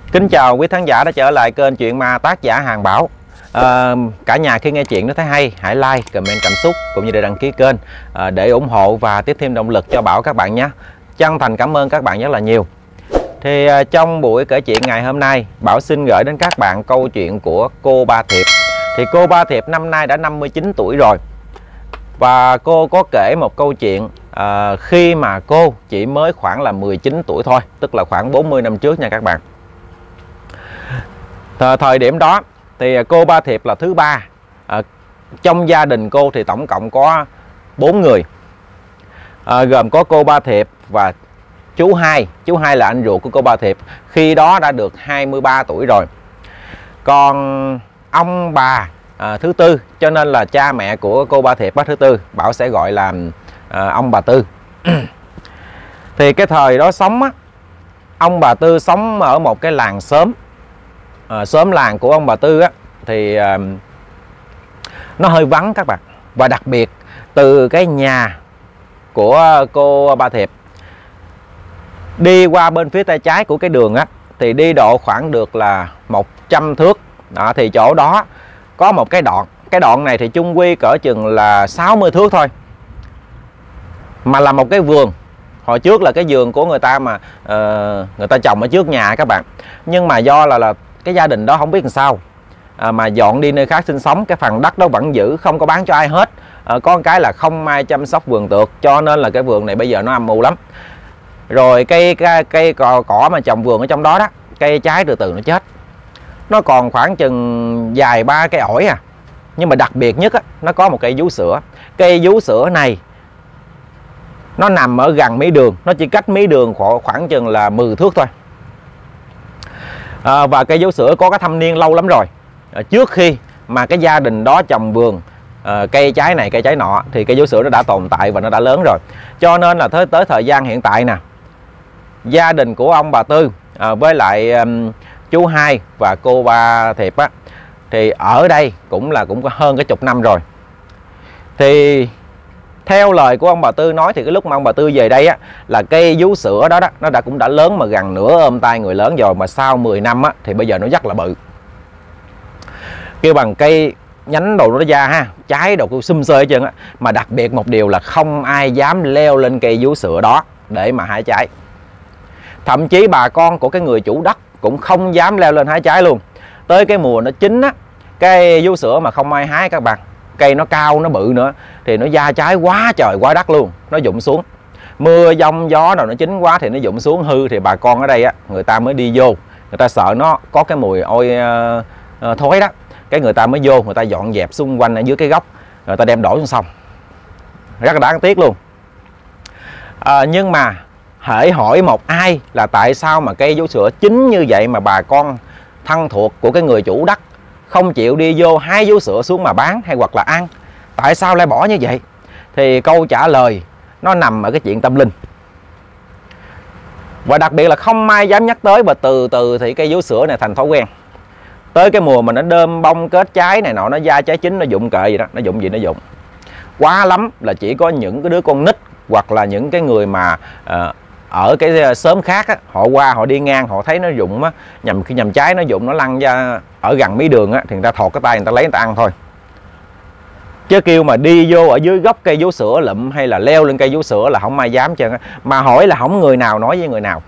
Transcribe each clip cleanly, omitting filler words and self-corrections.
Kính chào quý khán giả đã trở lại kênh Chuyện Ma Tác Giả Hàng Bảo. Cả nhà khi nghe chuyện nó thấy hay, hãy like, comment cảm xúc cũng như để đăng ký kênh để ủng hộ và tiếp thêm động lực cho Bảo các bạn nhé. Chân thành cảm ơn các bạn rất là nhiều. Thì trong buổi kể chuyện ngày hôm nay, Bảo xin gửi đến các bạn câu chuyện của cô Ba Thiệp. Thì cô Ba Thiệp năm nay đã 59 tuổi rồi. Và cô có kể một câu chuyện khi mà cô chỉ mới khoảng là 19 tuổi thôi, tức là khoảng 40 năm trước nha các bạn. Thời điểm đó thì cô Ba Thiệp là thứ ba. Trong gia đình cô thì tổng cộng có 4 người, gồm có cô Ba Thiệp và chú Hai. Chú Hai là anh ruột của cô Ba Thiệp, khi đó đã được 23 tuổi rồi. Còn ông bà thứ tư, cho nên là cha mẹ của cô Ba Thiệp bác thứ tư, Bảo sẽ gọi là ông bà Tư. Thì cái thời đó sống á, ông bà Tư sống ở một cái làng xóm. Xóm làng của ông bà Tư á thì nó hơi vắng các bạn. Và đặc biệt từ cái nhà của cô Ba Thiệp đi qua bên phía tay trái của cái đường á thì đi độ khoảng được là 100 thước. Thì chỗ đó có một cái đoạn. Cái đoạn này thì chung quy cỡ chừng là 60 thước thôi, mà là một cái vườn. Hồi trước là cái vườn của người ta mà người ta trồng ở trước nhà các bạn. Nhưng mà do là cái gia đình đó không biết làm sao mà dọn đi nơi khác sinh sống, cái phần đất đó vẫn giữ, không có bán cho ai hết. Có một cái là không ai chăm sóc vườn tược, cho nên là cái vườn này bây giờ nó âm u lắm. Rồi cây cỏ mà trồng vườn ở trong đó đó, cây trái từ từ nó chết. Nó còn khoảng chừng dài 3 cây ổi à. Nhưng mà đặc biệt nhất á, nó có một cây vú sữa. Cây vú sữa này nó nằm ở gần mí đường, nó chỉ cách mí đường khoảng chừng là 10 thước thôi. Và cây vú sữa có cái thâm niên lâu lắm rồi. Trước khi mà cái gia đình đó trồng vườn cây trái này cây trái nọ thì cây vú sữa nó đã tồn tại và nó đã lớn rồi. Cho nên là tới thời gian hiện tại nè, gia đình của ông bà Tư với lại chú Hai và cô Ba Thiệp á, thì ở đây cũng có hơn cái chục năm rồi. Thì theo lời của ông bà Tư nói thì cái lúc mà ông bà Tư về đây á, là cây vú sữa đó nó cũng đã lớn mà gần nửa ôm tay người lớn rồi. Mà sau 10 năm á, thì bây giờ nó rất là bự, kêu bằng cây nhánh đồ nó ra ha, trái đồ cũng xum xơi hết trơn á. Mà đặc biệt một điều là không ai dám leo lên cây vú sữa đó để mà hái trái. Thậm chí bà con của cái người chủ đất cũng không dám leo lên hái trái luôn. Tới cái mùa nó chín á, cái vú sữa mà không ai hái các bạn, cây nó cao nó bự nữa thì nó ra trái quá trời quá đất luôn, nó rụng xuống. Mưa giông gió nào nó chín quá thì nó rụng xuống hư, thì bà con ở đây á, người ta mới đi vô, người ta sợ nó có cái mùi ôi thối đó, cái người ta mới vô, người ta dọn dẹp xung quanh ở dưới cái gốc, người ta đem đổ xuống sông. Rất là đáng tiếc luôn. Nhưng mà hễ hỏi một ai là tại sao mà cây vú sữa chín như vậy mà bà con thân thuộc của cái người chủ đất không chịu đi vô hái vú sữa xuống mà bán hay hoặc là ăn, tại sao lại bỏ như vậy, thì câu trả lời nó nằm ở cái chuyện tâm linh. Và đặc biệt là không ai dám nhắc tới, và từ từ thì cây vú sữa này thành thói quen. Tới cái mùa mà nó đơm bông kết trái này nọ, nó ra trái chín nó rụng kệ gì đó, nó rụng gì nó rụng. Quá lắm là chỉ có những cái đứa con nít hoặc là những cái người mà ở cái xóm khác á, họ qua họ đi ngang họ thấy nó rụng á, nhầm trái nó rụng nó lăn ra ở gần mí đường á, thì người ta thọt cái tay người ta lấy người ta ăn thôi. Chứ kêu mà đi vô ở dưới gốc cây vú sữa lụm hay là leo lên cây vú sữa là không ai dám trơn á. Mà hỏi là không người nào nói với người nào.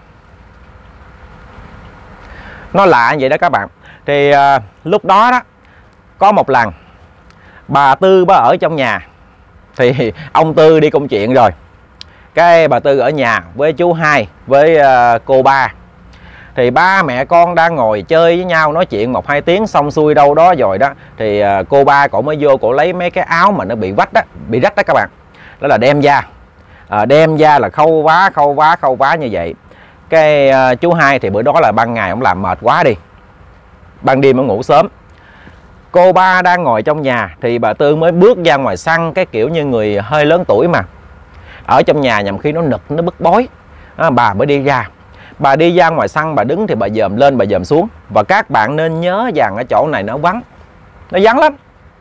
Nó lạ vậy đó các bạn. Thì lúc đó đó có một lần bà Tư bà ở trong nhà, thì ông Tư đi công chuyện rồi, cái bà Tư ở nhà với chú Hai với cô Ba. Thì ba mẹ con đang ngồi chơi với nhau nói chuyện 1-2 tiếng xong xuôi đâu đó rồi đó, thì cô Ba cổ mới vô cổ lấy mấy cái áo mà nó bị rách đó các bạn. Đó là đem ra là khâu vá như vậy. Cái chú Hai thì bữa đó là ban ngày ông làm mệt quá đi, ban đêm ông ngủ sớm. Cô Ba đang ngồi trong nhà thì bà Tư mới bước ra ngoài sân, cái kiểu như người hơi lớn tuổi mà ở trong nhà nhằm khi nó nực nó bức bối. Bà mới đi ra. Bà đi ra ngoài sân, bà đứng thì bà dòm lên bà dòm xuống. Và các bạn nên nhớ rằng ở chỗ này nó vắng lắm.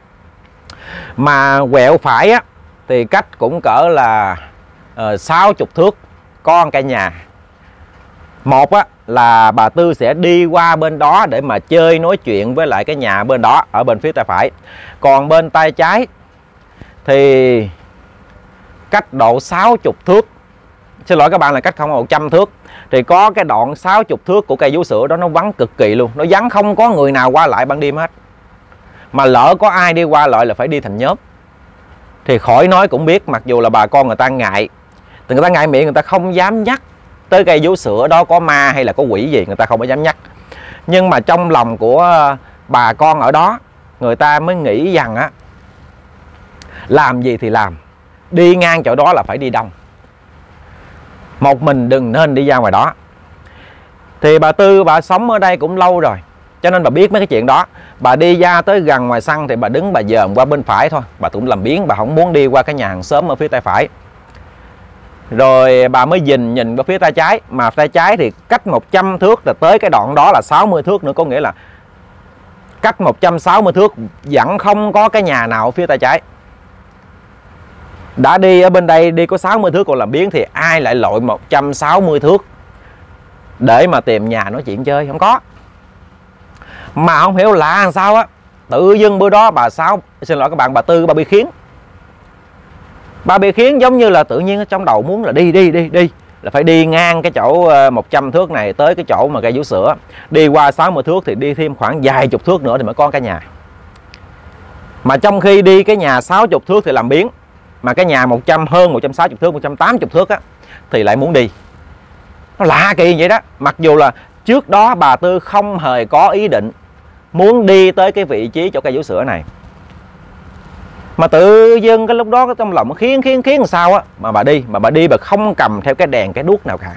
Mà quẹo phải á thì cách cũng cỡ là 60 thước có một căn nhà. Một á là bà Tư sẽ đi qua bên đó để mà chơi nói chuyện với lại cái nhà bên đó ở bên phía tay phải. Còn bên tay trái thì cách độ 60 thước, xin lỗi các bạn, là cách không 100 thước, thì có cái đoạn 60 thước của cây vú sữa đó nó vắng cực kỳ luôn, nó vắng không có người nào qua lại ban đêm hết. Mà lỡ có ai đi qua lại là phải đi thành nhóm. Thì khỏi nói cũng biết, mặc dù là bà con người ta ngại, người ta ngại miệng, người ta không dám nhắc tới cây vú sữa đó có ma hay là có quỷ gì, người ta không có dám nhắc. Nhưng mà trong lòng của bà con ở đó, người ta mới nghĩ rằng á, làm gì thì làm, đi ngang chỗ đó là phải đi đông, một mình đừng nên đi ra ngoài đó. Thì bà Tư bà sống ở đây cũng lâu rồi, cho nên bà biết mấy cái chuyện đó. Bà đi ra tới gần ngoài sân thì bà đứng bà dòm qua bên phải thôi, bà cũng làm biếng, bà không muốn đi qua cái nhà hàng xóm ở phía tay phải. Rồi bà mới nhìn qua phía tay trái, mà tay trái thì cách 100 thước là tới cái đoạn đó là 60 thước nữa, có nghĩa là cách 160 thước vẫn không có cái nhà nào ở phía tay trái. Đã đi ở bên đây đi có 60 thước còn làm biếng thì ai lại lội 160 thước để mà tìm nhà nói chuyện chơi, không có. Mà không hiểu lạ làm sao á, tự dưng bữa đó xin lỗi các bạn, bà Tư bà bị khiến. Bà bị khiến giống như là tự nhiên ở trong đầu muốn là đi là phải đi ngang cái chỗ 100 thước này tới cái chỗ mà cây vú sữa, đi qua 60 thước thì đi thêm khoảng vài chục thước nữa thì mới có cái nhà. Mà trong khi đi cái nhà 60 thước thì làm biếng, mà cái nhà hơn 160 thước, 180 thước á thì lại muốn đi. Nó lạ kỳ vậy đó. Mặc dù là trước đó bà Tư không hề có ý định muốn đi tới cái vị trí chỗ cây vú sữa này, mà tự dưng cái lúc đó trong lòng nó khiến làm sao á mà bà đi bà không cầm theo cái đèn cái đuốc nào cả.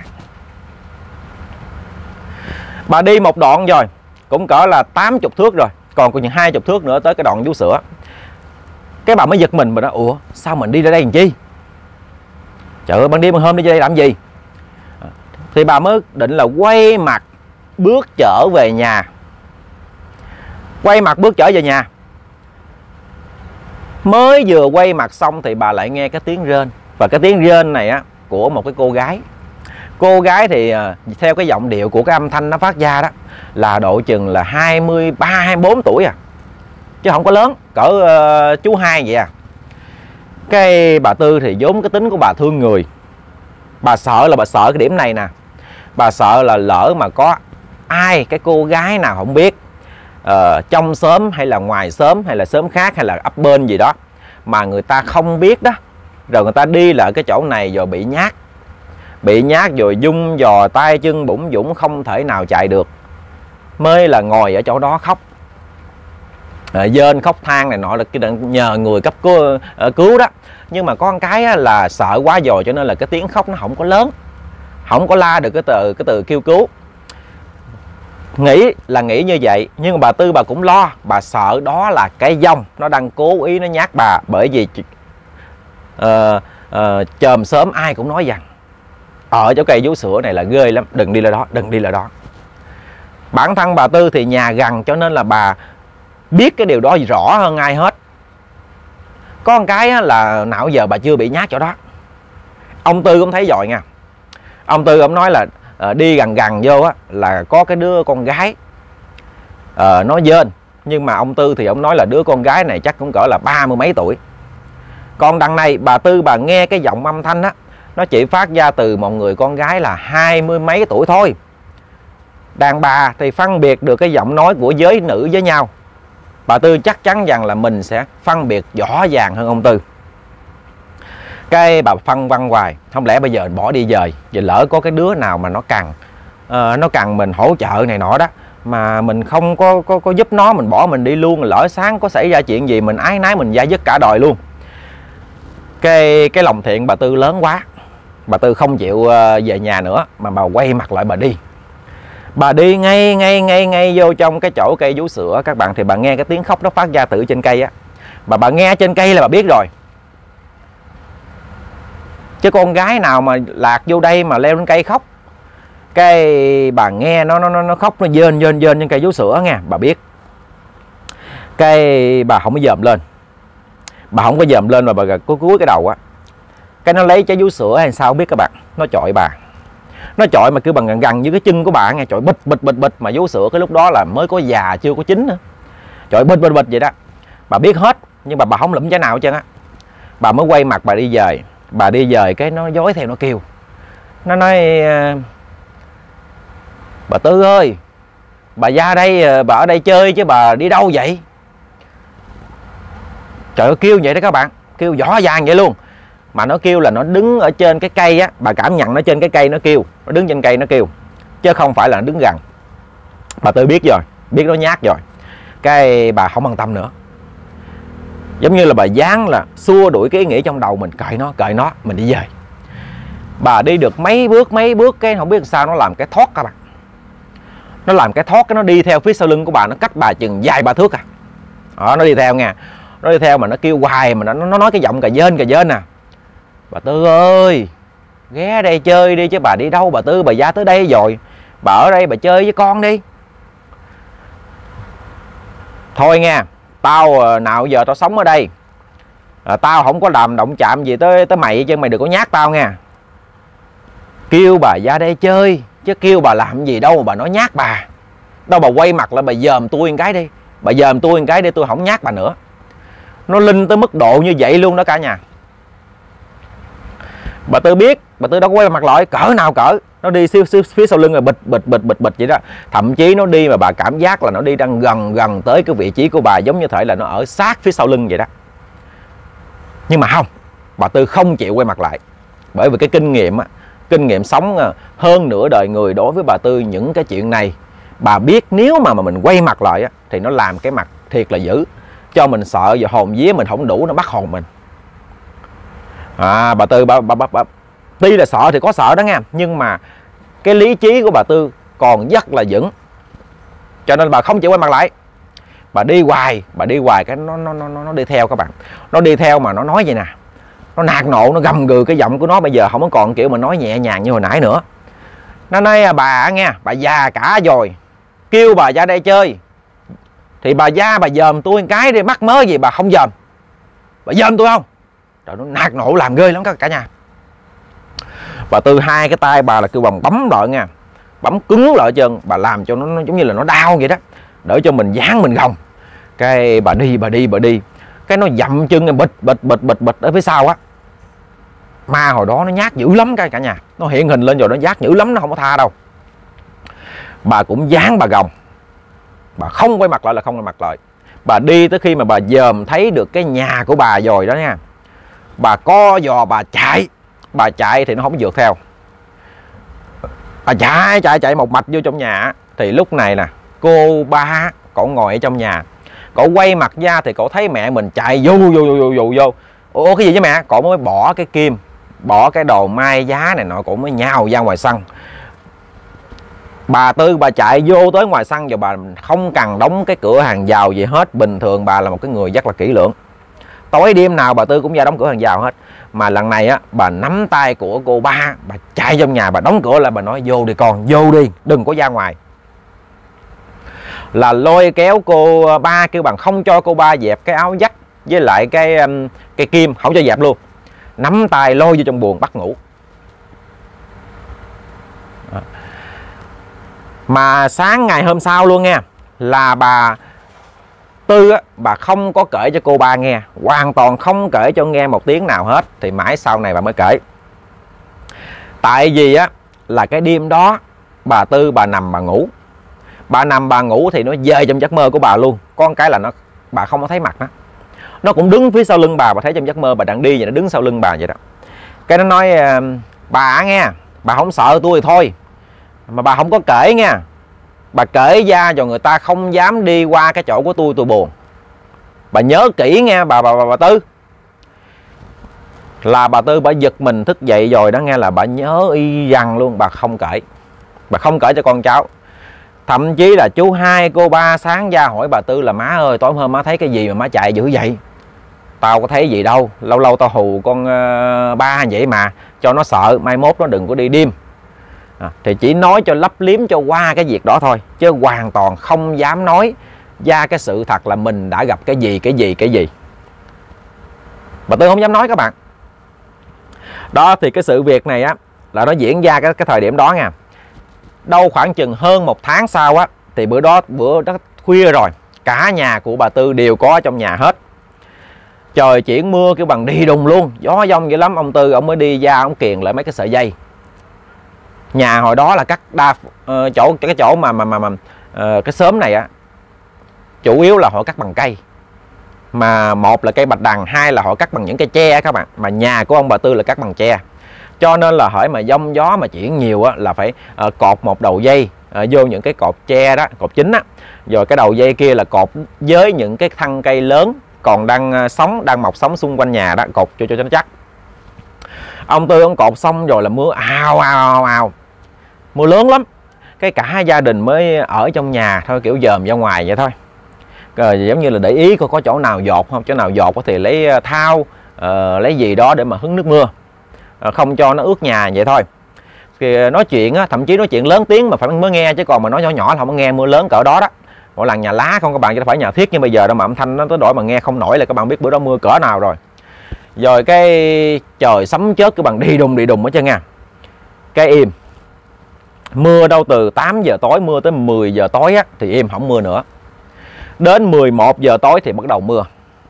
Bà đi một đoạn rồi cũng cỡ là 80 thước rồi, còn chừng 20 thước nữa tới cái đoạn vú sữa. Cái bà mới giật mình, bà nói ủa sao mình đi ra đây làm chi, trời ơi ban đêm hôm đi ra đây làm gì. Thì bà mới định là quay mặt bước trở về nhà. Mới vừa quay mặt xong thì bà lại nghe cái tiếng rên. Và cái tiếng rên này á của một cái cô gái. Cô gái thì theo cái giọng điệu của cái âm thanh nó phát ra đó là độ chừng là 23, 24 tuổi à, chứ không có lớn, cỡ chú hai vậy à. Cái bà Tư thì vốn cái tính của bà thương người. Bà sợ cái điểm này nè. Bà sợ là lỡ mà có ai, cái cô gái nào không biết, trong xóm hay là ngoài xóm hay là xóm khác hay là ấp bên gì đó mà người ta không biết đó, rồi người ta đi lại cái chỗ này rồi bị nhát rồi dung dò tay chân bủng dũng không thể nào chạy được, mới là ngồi ở chỗ đó khóc, dên khóc than này nọ, là cái nhờ người cấp cứu đó. Nhưng mà có một cái là sợ quá rồi cho nên là cái tiếng khóc nó không có lớn, không có la được cái từ kêu cứu. Nghĩ như vậy, nhưng mà bà Tư bà cũng lo, bà sợ đó là cái dông nó đang cố ý nó nhát bà. Bởi vì chòm xóm ai cũng nói rằng ở chỗ cây vú sữa này là ghê lắm, đừng đi lại đó. Bản thân bà Tư thì nhà gần cho nên là bà biết cái điều đó rõ hơn ai hết. Có một cái là nào giờ bà chưa bị nhát chỗ đó. Ông Tư cũng thấy rồi nha. Ông Tư ông nói là đi gần vô á là có cái đứa con gái nó dên. Nhưng mà ông Tư thì ông nói là đứa con gái này chắc cũng cỡ là 30 mấy tuổi. Còn đằng này bà Tư bà nghe cái giọng âm thanh á, nó chỉ phát ra từ một người con gái là 20 mấy tuổi thôi. Đàn bà thì phân biệt được cái giọng nói của giới nữ với nhau. Bà Tư chắc chắn rằng là mình sẽ phân biệt rõ ràng hơn ông Tư. Cái bà phân vân hoài, không lẽ bây giờ bỏ đi dời, giờ lỡ có cái đứa nào mà nó cần mình hỗ trợ này nọ đó, mà mình không có giúp nó, mình bỏ mình đi luôn, lỡ sáng có xảy ra chuyện gì mình ái nái mình dai dứt cả đời luôn. Cái lòng thiện bà Tư lớn quá, bà Tư không chịu về nhà nữa mà bà quay mặt lại bà đi. Bà đi ngay vô trong cái chỗ cây vú sữa các bạn, thì bà nghe cái tiếng khóc nó phát ra từ trên cây á. Bà nghe trên cây là bà biết rồi. Chứ con gái nào mà lạc vô đây mà leo lên cây khóc. Cái bà nghe nó khóc, nó dên trên cây vú sữa nha, bà biết. Cái bà không có dòm lên. Bà không có dòm lên mà bà cúi cái đầu á. Cái nó lấy trái vú sữa hay sao không biết các bạn, nó chọi bà. Nó chọi mà kêu bằng gần gần như cái chân của bà nghe, chọi bịch bịch bịch bịch, mà vú sữa cái lúc đó là mới có già chưa có chín nữa, chọi bịch bịch bịch vậy đó. Bà biết hết nhưng mà bà không lụm trái nào hết trơn á. Bà mới quay mặt bà đi về. Bà đi về cái nó dối theo, nó kêu, nó nói: bà Tư ơi, bà ra đây, bà ở đây chơi chứ bà đi đâu vậy? Trời ơi, kêu vậy đó các bạn, kêu rõ ràng vậy luôn. Mà nó kêu là nó đứng ở trên cái cây á, bà cảm nhận nó trên cái cây nó kêu, nó đứng trên cây nó kêu, chứ không phải là nó đứng gần. Bà Tư biết rồi, biết nó nhát rồi, cái bà không an tâm nữa. Giống như là bà dán là xua đuổi cái ý nghĩ trong đầu mình, kệ nó, mình đi về. Bà đi được mấy bước cái không biết sao nó làm cái thoát các bạn. Nó làm cái thoát, cái nó đi theo phía sau lưng của bà, nó cách bà chừng vài ba thước à. Đó, nó đi theo nha. Nó đi theo mà nó kêu hoài, mà nó nói cái giọng cà dên nè: bà Tư ơi, ghé đây chơi đi chứ bà đi đâu bà Tư, bà ra tới đây rồi, bà ở đây bà chơi với con đi. Thôi nha, tao nào giờ tao sống ở đây, tao không có làm động chạm gì tới mày chứ, mày đừng có nhát tao nha. Kêu bà ra đây chơi chứ kêu bà làm gì đâu mà bà nói nhát bà. Đâu bà quay mặt lại bà dòm tôi một cái đi, bà dòm tôi một cái đi, tôi không nhát bà nữa. Nó linh tới mức độ như vậy luôn đó cả nhà. Bà Tư biết, bà Tư đâu có quay mặt lại, cỡ nào cỡ. Nó đi phía sau lưng rồi bịch vậy đó. Thậm chí nó đi mà bà cảm giác là nó đi đang gần tới cái vị trí của bà, giống như thể là nó ở sát phía sau lưng vậy đó. Nhưng mà không, bà Tư không chịu quay mặt lại. Bởi vì cái kinh nghiệm sống hơn nửa đời người đối với bà Tư, những cái chuyện này bà biết nếu mà mình quay mặt lại á, thì nó làm cái mặt thiệt là dữ, cho mình sợ và hồn vía mình không đủ, nó bắt hồn mình. Bà Tư bà tuy là sợ thì có sợ đó nha, nhưng mà cái lý trí của bà Tư còn rất là vững, cho nên bà không chịu quay mặt lại. Bà đi hoài cái nó đi theo các bạn. Nó đi theo mà nó nói vậy nè, nó nạt nộ, nó gầm gừ, cái giọng của nó bây giờ không có còn kiểu mà nói nhẹ nhàng như hồi nãy nữa. Nó nói: bà nghe, bà già cả rồi, kêu bà ra đây chơi thì bà ra bà dòm tôi một cái đi, mắc mớ gì bà không dòm, bà dòm tôi không? Rồi nó nạt nộ làm ghê lắm cả nhà. Bà Tư hai cái tay bà là kêu bằng bấm lại nha, bấm cứng lại chân, bà làm cho nó giống như là nó đau vậy đó, để cho mình dán mình gồng. Cái bà đi, cái nó dậm chân bịch ở phía sau á. Ma hồi đó nó nhát dữ lắm cả nhà, nó hiện hình lên rồi nó nhát dữ lắm, nó không có tha đâu. Bà cũng dán bà gồng, bà không quay mặt lại là không quay mặt lại. Bà đi tới khi mà bà dòm thấy được cái nhà của bà rồi đó nha, bà co giò bà chạy thì nó không vượt theo. Bà chạy một mạch vô trong nhà. Thì lúc này nè, cô ba cổ ngồi ở trong nhà, cổ quay mặt ra thì cổ thấy mẹ mình chạy vô. Ủa cái gì với mẹ? Cổ mới bỏ cái kim, bỏ cái đồ mai giá này nọ, cổ mới nhào ra ngoài sân. Bà Tư bà chạy vô tới ngoài sân rồi bà không cần đóng cái cửa hàng rào gì hết. Bình thường bà là một cái người rất là kỹ lưỡng, tối đêm nào bà Tư cũng ra đóng cửa hàng rào hết. Mà lần này á, bà nắm tay của cô ba, bà chạy trong nhà, bà đóng cửa lại, bà nói: vô đi con, vô đi, đừng có ra ngoài. Là lôi kéo cô ba, kêu bằng không cho cô ba dẹp cái áo dắt với lại cái kim, không cho dẹp luôn. Nắm tay lôi vô trong buồng bắt ngủ. Mà sáng ngày hôm sau luôn nha, là bà Tư á, bà không có kể cho cô ba nghe, hoàn toàn không kể cho nghe một tiếng nào hết. Thì mãi sau này bà mới kể. Tại vì á, là cái đêm đó bà Tư bà nằm bà ngủ. Bà nằm bà ngủ thì nó về trong giấc mơ của bà luôn. Con cái là bà không có thấy mặt nó cũng đứng phía sau lưng bà thấy trong giấc mơ bà đang đi vậy, nó đứng sau lưng bà vậy đó. Cái nó nói: bà nghe, bà không sợ tôi thì thôi, mà bà không có kể nha, bà kể ra rồi người ta không dám đi qua cái chỗ của tôi buồn. Bà nhớ kỹ nghe bà Tư. Là bà Tư bà giật mình thức dậy rồi đó nghe, là bà nhớ y rằng luôn. Bà không kể, bà không kể cho con cháu. Thậm chí là chú hai cô ba sáng ra hỏi bà Tư là: má ơi, tối hôm má thấy cái gì mà má chạy dữ vậy? Tao có thấy gì đâu, lâu lâu tao hù con ba vậy mà, cho nó sợ, mai mốt nó đừng có đi đêm. Thì chỉ nói cho lấp liếm cho qua cái việc đó thôi, chứ hoàn toàn không dám nói ra cái sự thật là mình đã gặp cái gì. Bà Tư không dám nói các bạn. Đó, thì cái sự việc này á, là nó diễn ra cái thời điểm đó nha. Đâu khoảng chừng hơn 1 tháng sau á, thì bữa đó khuya rồi, cả nhà của bà Tư đều có trong nhà hết. Trời chuyển mưa kiểu bằng đi đùng luôn, gió giông dữ lắm. Ông Tư ông mới đi ra ông kiền lại mấy cái sợi dây. Nhà hồi đó là cắt cái chỗ mà cái xóm này á, chủ yếu là họ cắt bằng cây. Mà một là cây bạch đằng, hai là họ cắt bằng những cây tre các bạn. Mà nhà của ông bà Tư là cắt bằng tre. Cho nên là hễ mà giông gió mà chuyển nhiều á, là phải cột một đầu dây vô những cái cột tre đó, cột chính á. Rồi cái đầu dây kia là cột với những cái thân cây lớn còn đang mọc sống xung quanh nhà đó, cột cho nó chắc. Ông Tư ông cột xong rồi là mưa ào, mưa lớn lắm. Cái cả gia đình mới ở trong nhà thôi, kiểu dòm ra ngoài vậy thôi. Rồi giống như là để ý coi có chỗ nào dột không, chỗ nào dột thì lấy thao, lấy gì đó để mà hứng nước mưa, không cho nó ướt nhà vậy thôi. Thì nói chuyện á, thậm chí nói chuyện lớn tiếng mà phải mới nghe, chứ còn mà nói nhỏ nhỏ là không có nghe. Mưa lớn cỡ đó đó, mỗi lần nhà lá không các bạn, chứ phải nhà thiết như bây giờ đâu mà âm thanh nó tới đổi mà nghe không nổi, là các bạn biết bữa đó mưa cỡ nào rồi. Rồi cái trời sấm chớp cái bằng đi đùng ở chân nha. Cái im, mưa đâu từ 8 giờ tối mưa tới 10 giờ tối á, thì im không mưa nữa. Đến 11 giờ tối thì bắt đầu mưa.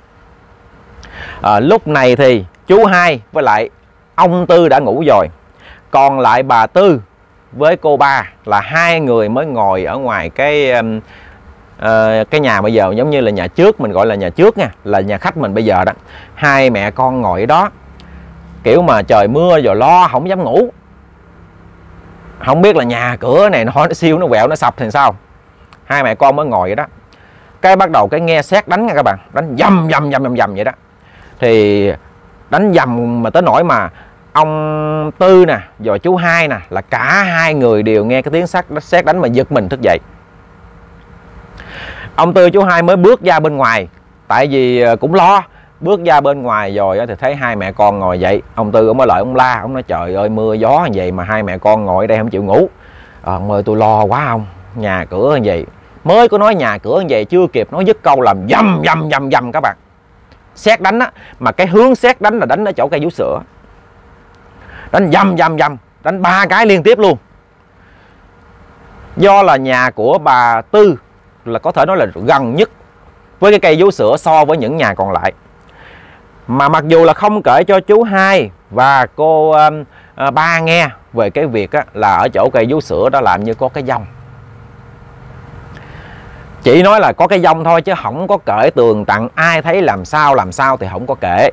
Lúc này thì chú Hai với lại ông Tư đã ngủ rồi, còn lại bà Tư với cô Ba là hai người mới ngồi ở ngoài cái nhà bây giờ giống như là nhà trước, mình gọi là nhà trước nha, là nhà khách mình bây giờ đó. Hai mẹ con ngồi ở đó, kiểu mà trời mưa rồi lo không dám ngủ, không biết là nhà cửa này nó siêu nó quẹo nó sập thì sao. Hai mẹ con mới ngồi ở đó, cái bắt đầu cái nghe sét đánh nha các bạn, đánh dầm vậy đó. Thì đánh dầm mà tới nỗi mà ông Tư nè rồi chú Hai nè, là cả hai người đều nghe cái tiếng sét đánh mà giật mình thức dậy. Ông Tư chú Hai mới bước ra bên ngoài, tại vì cũng lo. Bước ra bên ngoài rồi thì thấy hai mẹ con ngồi dậy. Ông Tư ông mới lại ông la, ông nói trời ơi mưa gió như vậy mà hai mẹ con ngồi ở đây không chịu ngủ. Ông ơi tôi lo quá ông, nhà cửa như vậy. Mới có nói nhà cửa như vậy chưa kịp nói dứt câu làm dầm các bạn. Sét đánh á, mà cái hướng sét đánh là đánh ở chỗ cây vú sữa. Đánh dầm, đánh 3 cái liên tiếp luôn. Do là nhà của bà Tư là có thể nói là gần nhất với cái cây vú sữa so với những nhà còn lại. Mà mặc dù là không kể cho chú Hai và cô Ba nghe về cái việc á, là ở chỗ cây vú sữa đó làm như có cái dông. Chỉ nói là có cái dông thôi chứ không có kể tường tận, ai thấy làm sao thì không có kể.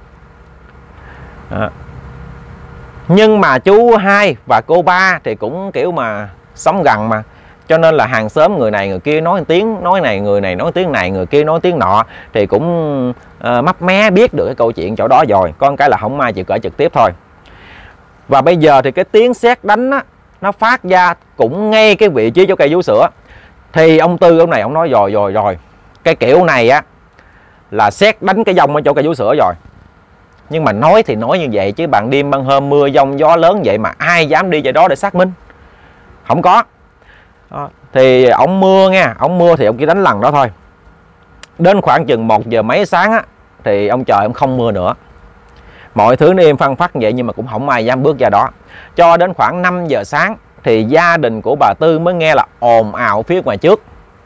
Nhưng mà chú Hai và cô Ba thì cũng kiểu mà sống gần mà, cho nên là hàng xóm người này người kia nói tiếng nói này, người này nói tiếng này, người kia nói tiếng nọ, thì cũng mấp mé biết được cái câu chuyện chỗ đó rồi. Con cái là không ai chịu kể trực tiếp thôi. Và bây giờ thì cái tiếng sét đánh á, nó phát ra cũng ngay cái vị trí chỗ cây vú sữa. Thì ông Tư ông này ông nói rồi cái kiểu này á là sét đánh cái dông ở chỗ cây vú sữa rồi. Nhưng mà nói thì nói như vậy chứ ban đêm ban hôm mưa dông gió lớn vậy mà ai dám đi về đó để xác minh, không có. Thì ông mưa nha, ông mưa thì ông chỉ đánh lần đó thôi. Đến khoảng chừng 1 giờ mấy sáng á, thì ông trời ông không mưa nữa, mọi thứ nó im phăng phắc vậy, nhưng mà cũng không ai dám bước ra đó. Cho đến khoảng 5 giờ sáng thì gia đình của bà Tư mới nghe là ồn ào phía ngoài trước.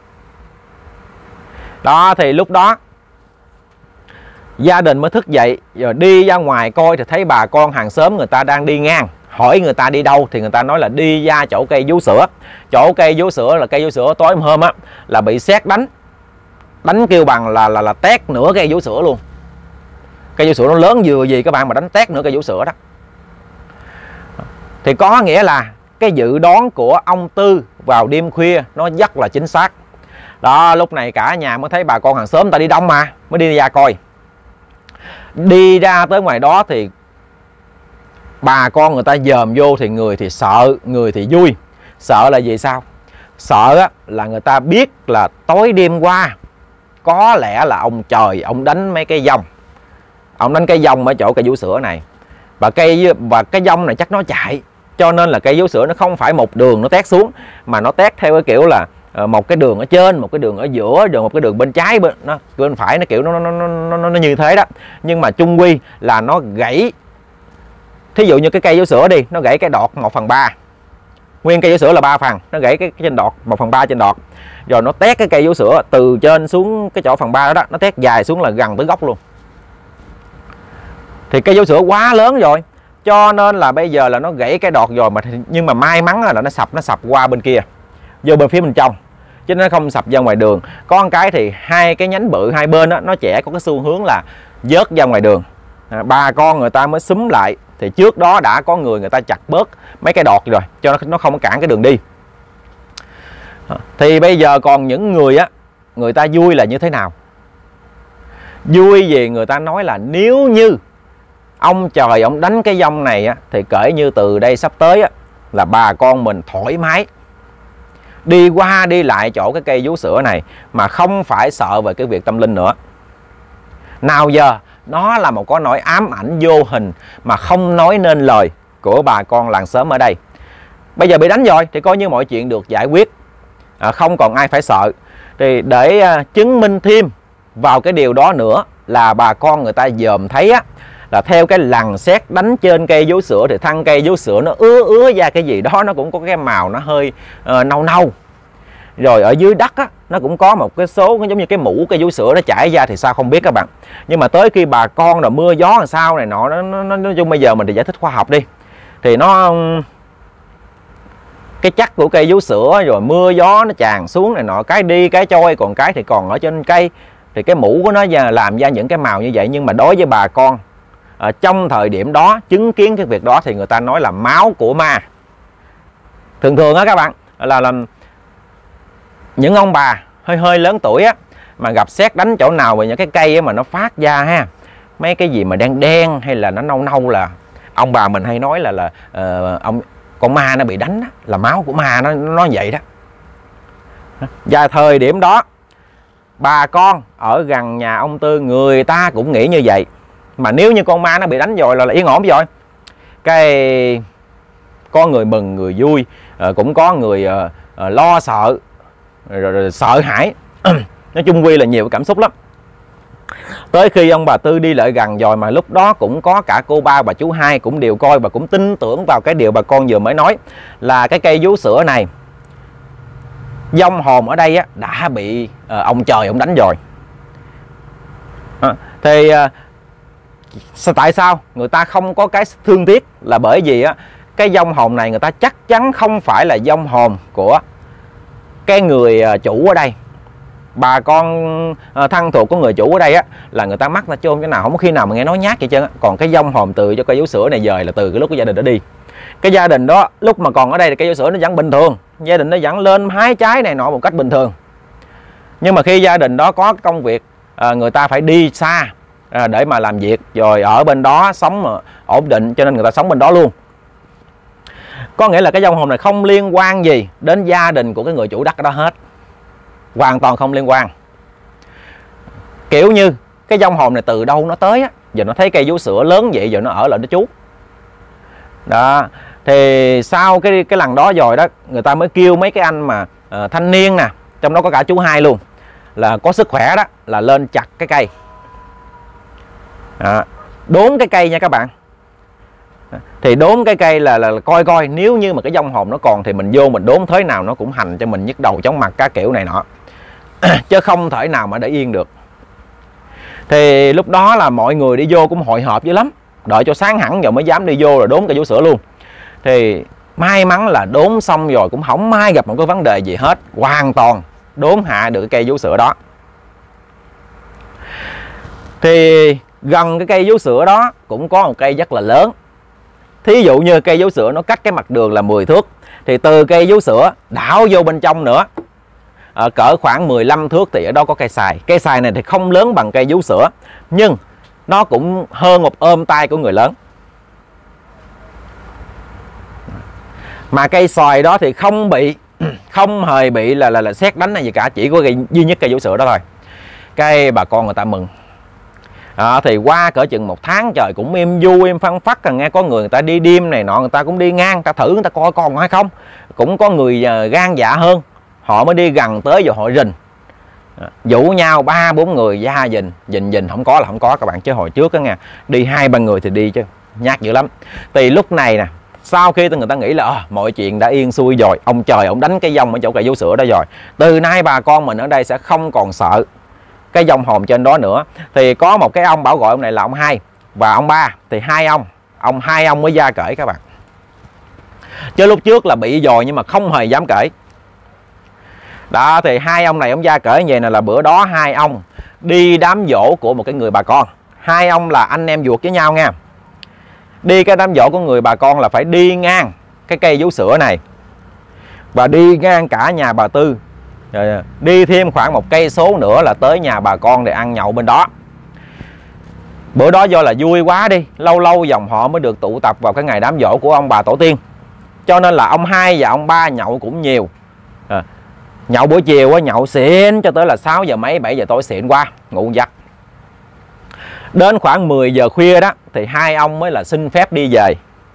Đó thì lúc đó gia đình mới thức dậy, rồi đi ra ngoài coi thì thấy bà con hàng xóm người ta đang đi ngang. Hỏi người ta đi đâu thì người ta nói là đi ra chỗ cây vú sữa. Chỗ cây vú sữa là cây vú sữa tối hôm á là bị sét đánh. Đánh kêu bằng là tét nửa cây vú sữa luôn. Cây vú sữa nó lớn vừa gì các bạn mà đánh tét nửa cây vú sữa đó. Thì có nghĩa là cái dự đoán của ông Tư vào đêm khuya nó rất là chính xác. Đó, lúc này cả nhà mới thấy bà con hàng xóm người ta đi đông mà, mới đi ra coi. Đi ra tới ngoài đó thì bà con người ta dòm vô thì người thì sợ, người thì vui. Sợ là gì sao? Sợ á, là người ta biết là tối đêm qua có lẽ là ông trời ông đánh mấy cái dông. Ông đánh cái dông ở chỗ cây vú sữa này. Và cái dông này chắc nó chạy, cho nên là cây vú sữa nó không phải một đường nó tét xuống, mà nó tét theo cái kiểu là một cái đường ở trên, một cái đường ở giữa, rồi một cái đường bên trái bên phải, nó kiểu nó như thế đó. Nhưng mà chung quy là nó gãy thí dụ như cái cây vú sữa đi, nó gãy cái đọt 1/3, nguyên cây vú sữa là 3 phần, nó gãy cái trên đọt 1/3 trên đọt, rồi nó tét cái cây vú sữa từ trên xuống cái chỗ 1/3 đó, nó tét dài xuống là gần tới gốc luôn. Thì cây vú sữa quá lớn rồi, cho nên là bây giờ là nó gãy cái đọt rồi, nhưng mà may mắn là nó sập qua bên kia, vô bên phía bên trong, chứ nó không sập ra ngoài đường. Có một cái thì hai cái nhánh bự hai bên đó, nó chẻ có cái xu hướng là vớt ra ngoài đường. Bà con người ta mới xúm lại, thì trước đó đã có người ta chặt bớt mấy cái đọt rồi, cho nó không cản cái đường đi. Thì bây giờ còn những người á, người ta vui là như thế nào? Vui vì người ta nói là nếu như ông trời ông đánh cái dông này á, thì kể như từ đây sắp tới á, là bà con mình thoải mái đi qua đi lại chỗ cái cây vú sữa này mà không phải sợ về cái việc tâm linh nữa. Nào giờ nó là một cái nỗi ám ảnh vô hình mà không nói nên lời của bà con làng xóm ở đây. Bây giờ bị đánh rồi thì coi như mọi chuyện được giải quyết, không còn ai phải sợ. Thì để chứng minh thêm vào cái điều đó nữa là bà con người ta dòm thấy á, là theo cái lằn sét đánh trên cây vú sữa thì thân cây vú sữa nó ứa ra cái gì đó, nó cũng có cái màu nó hơi nâu nâu. Rồi ở dưới đất á, nó cũng có một cái số giống như cái mũ cây vú sữa nó chảy ra thì sao không biết các bạn. Nhưng mà tới khi bà con rồi mưa gió làm sao này nọ, nói chung bây giờ mình thì giải thích khoa học đi, thì nó cái chắc của cây vú sữa rồi mưa gió nó tràn xuống này nọ, cái đi cái trôi, còn cái thì còn ở trên cây, thì cái mũ của nó làm ra những cái màu như vậy. Nhưng mà đối với bà con trong thời điểm đó chứng kiến cái việc đó thì người ta nói là máu của ma. Thường á các bạn, là những ông bà hơi lớn tuổi á, mà gặp sét đánh chỗ nào về những cái cây á, mà nó phát ra ha, mấy cái gì mà đen hay là nó nâu nâu, là ông bà mình hay nói là con ma nó bị đánh đó, là máu của ma nó vậy đó. Và thời điểm đó bà con ở gần nhà ông Tư người ta cũng nghĩ như vậy. Mà nếu như con ma nó bị đánh rồi là yên ổn rồi. Cái có người mừng người vui, cũng có người lo sợ rồi sợ hãi. Nói chung quy là nhiều cảm xúc lắm. Tới khi ông bà Tư đi lại gần rồi, mà lúc đó cũng có cả cô ba và chú hai cũng đều coi và cũng tin tưởng vào cái điều bà con vừa mới nói, là cái cây vú sữa này vong hồn ở đây á, đã bị ông trời ông đánh rồi. Thì tại sao người ta không có cái thương tiếc? Là bởi vì á, cái vong hồn này người ta chắc chắn không phải là vong hồn của cái người chủ ở đây. Bà con thân thuộc của người chủ ở đây á, là người ta mắc ta chôn cái nào, không có khi nào mà nghe nói nhát vậy trơn á. Còn cái vong hồn từ cho cây vú sữa này dời là từ cái lúc cái gia đình đó đi. Cái gia đình đó lúc mà còn ở đây thì cây vú sữa nó vẫn bình thường, gia đình nó vẫn lên hái trái này nọ một cách bình thường. Nhưng mà khi gia đình đó có công việc, người ta phải đi xa để mà làm việc, rồi ở bên đó sống ổn định, cho nên người ta sống bên đó luôn. Có nghĩa là cái vong hồn này không liên quan gì đến gia đình của cái người chủ đất đó hết, hoàn toàn không liên quan. Kiểu như cái vong hồn này từ đâu nó tới á, giờ nó thấy cây vú sữa lớn vậy, giờ nó ở lại nó trú đó. Thì sau cái lần đó rồi đó, người ta mới kêu mấy cái anh mà thanh niên nè, trong đó có cả chú hai luôn, là có sức khỏe đó, là lên chặt cái cây, đốn cái cây nha các bạn. Thì đốn cái cây là coi nếu như mà cái vong hồn nó còn thì mình vô mình đốn, thế nào nó cũng hành cho mình nhức đầu chóng mặt cá kiểu này nọ. Chứ không thể nào mà để yên được. Thì lúc đó là mọi người đi vô cũng hội họp dữ lắm, đợi cho sáng hẳn rồi mới dám đi vô rồi đốn cây vú sữa luôn. Thì may mắn là đốn xong rồi cũng không may gặp một cái vấn đề gì hết, hoàn toàn đốn hạ được cái cây vú sữa đó. Thì gần cái cây vú sữa đó cũng có một cây rất là lớn. Thí dụ như cây vú sữa nó cách cái mặt đường là 10 thước, thì từ cây vú sữa đảo vô bên trong nữa cỡ khoảng 15 thước thì ở đó có cây xoài. Cây xoài này thì không lớn bằng cây vú sữa, nhưng nó cũng hơn một ôm tay của người lớn. Mà cây xoài đó thì không hề bị là sét đánh hay gì cả, chỉ có duy nhất cây vú sữa đó thôi. Cái bà con người ta mừng. Thì qua cỡ chừng 1 tháng trời cũng êm vui êm phăng phắc, nghe có người ta đi đêm này nọ, người ta cũng đi ngang, người ta thử người ta coi còn hay không. Cũng có người gan dạ hơn, họ mới đi gần tới rồi họ rình, dụ nhau 3-4 người ra rình không có là không có các bạn. Chứ hồi trước đó nha, đi 2-3 người thì đi chứ nhát dữ lắm. Thì lúc này nè, sau khi người ta nghĩ là mọi chuyện đã yên xuôi rồi, ông trời ông đánh cái dông ở chỗ cây vú sữa đó rồi, từ nay bà con mình ở đây sẽ không còn sợ cái dông hồn trên đó nữa. Thì có một cái ông bảo gọi ông này là ông Hai và ông Ba. Thì hai ông mới ra kể các bạn. Chứ lúc trước là bị dòi nhưng mà không hề dám kể. Đó, thì hai ông này ông ra kể như vậy nè, là bữa đó hai ông đi đám giỗ của một cái người bà con. Hai ông là anh em ruột với nhau nha. Đi cái đám giỗ của người bà con là phải đi ngang cái cây vú sữa này và đi ngang cả nhà bà Tư, rồi đi thêm khoảng 1 cây số nữa là tới nhà bà con để ăn nhậu bên đó. Bữa đó do là vui quá đi, lâu lâu dòng họ mới được tụ tập vào cái ngày đám giỗ của ông bà tổ tiên, cho nên là ông Hai và ông Ba nhậu cũng nhiều. Nhậu buổi chiều á, nhậu xịn cho tới là 6 giờ mấy 7 giờ tối xịn qua ngủ giấc. Đến khoảng 10 giờ khuya đó thì hai ông mới là xin phép đi về.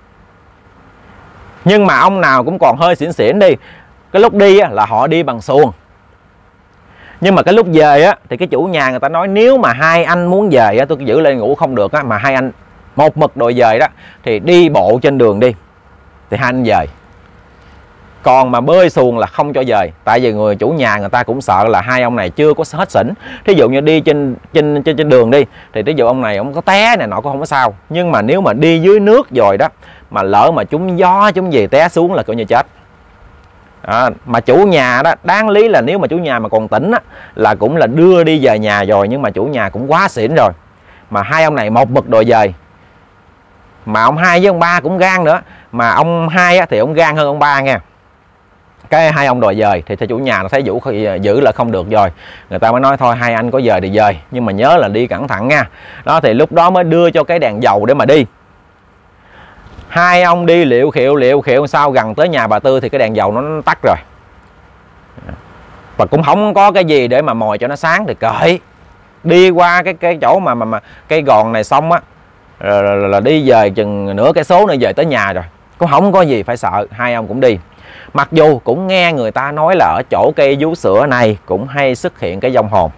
Nhưng mà ông nào cũng còn hơi xỉn xỉn đi. Cái lúc đi á, là họ đi bằng xuồng. Nhưng mà cái lúc về á, thì cái chủ nhà người ta nói nếu mà hai anh muốn về á, tôi giữ lên ngủ không được á, mà hai anh một mực đòi về đó thì đi bộ trên đường đi thì hai anh về. Còn mà bơi xuồng là không cho về. Tại vì người chủ nhà người ta cũng sợ là hai ông này chưa có hết xỉn. Thí dụ như đi trên đường đi thì thí dụ ông này ông có té này nọ cũng không có sao. Nhưng mà nếu mà đi dưới nước rồi đó, mà lỡ mà trúng gió trúng gì té xuống là coi như chết. Mà chủ nhà đó, đáng lý là nếu mà chủ nhà mà còn tỉnh á, là cũng là đưa đi về nhà rồi. Nhưng mà chủ nhà cũng quá xỉn rồi, mà hai ông này một mực đòi về. Mà ông Hai với ông Ba cũng gan nữa. Mà ông Hai á, thì ông gan hơn ông Ba nha. Cái hai ông đòi về thì chủ nhà nó thấy giữ là không được rồi, người ta mới nói thôi hai anh có về thì về, nhưng mà nhớ là đi cẩn thận nha. Đó, thì lúc đó mới đưa cho cái đèn dầu để mà đi. Hai ông đi liệu khịu sao gần tới nhà bà Tư thì cái đèn dầu nó tắt rồi, và cũng không có cái gì để mà mồi cho nó sáng. Thì kệ, đi qua cái chỗ mà cây gòn này xong á là đi về chừng nửa cây số nữa về tới nhà rồi, cũng không có gì phải sợ. Hai ông cũng đi. Mặc dù cũng nghe người ta nói là ở chỗ cây vú sữa này cũng hay xuất hiện cái vong hồn.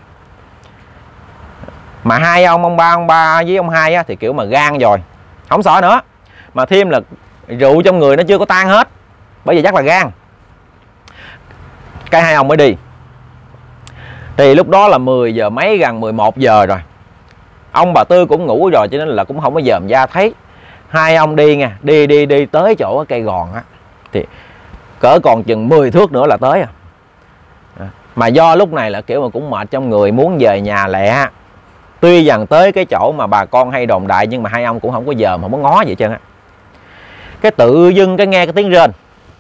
Mà hai ông ba với ông Hai á, thì kiểu mà gan rồi, không sợ nữa. Mà thêm là rượu trong người nó chưa có tan hết, bởi vì chắc là gan. Cái hai ông mới đi. Thì lúc đó là 10 giờ mấy, gần 11 giờ rồi. Ông bà Tư cũng ngủ rồi cho nên là cũng không có dòm ra thấy. Hai ông đi nha, đi tới chỗ cây gòn á, thì cỡ còn chừng 10 thước nữa là tới. Mà do lúc này là kiểu mà cũng mệt trong người, muốn về nhà lẹ. Tuy dần tới cái chỗ mà bà con hay đồn đại, nhưng mà hai ông cũng không có dòm, không có ngó gì hết trơn á. Cái tự dưng cái nghe cái tiếng rên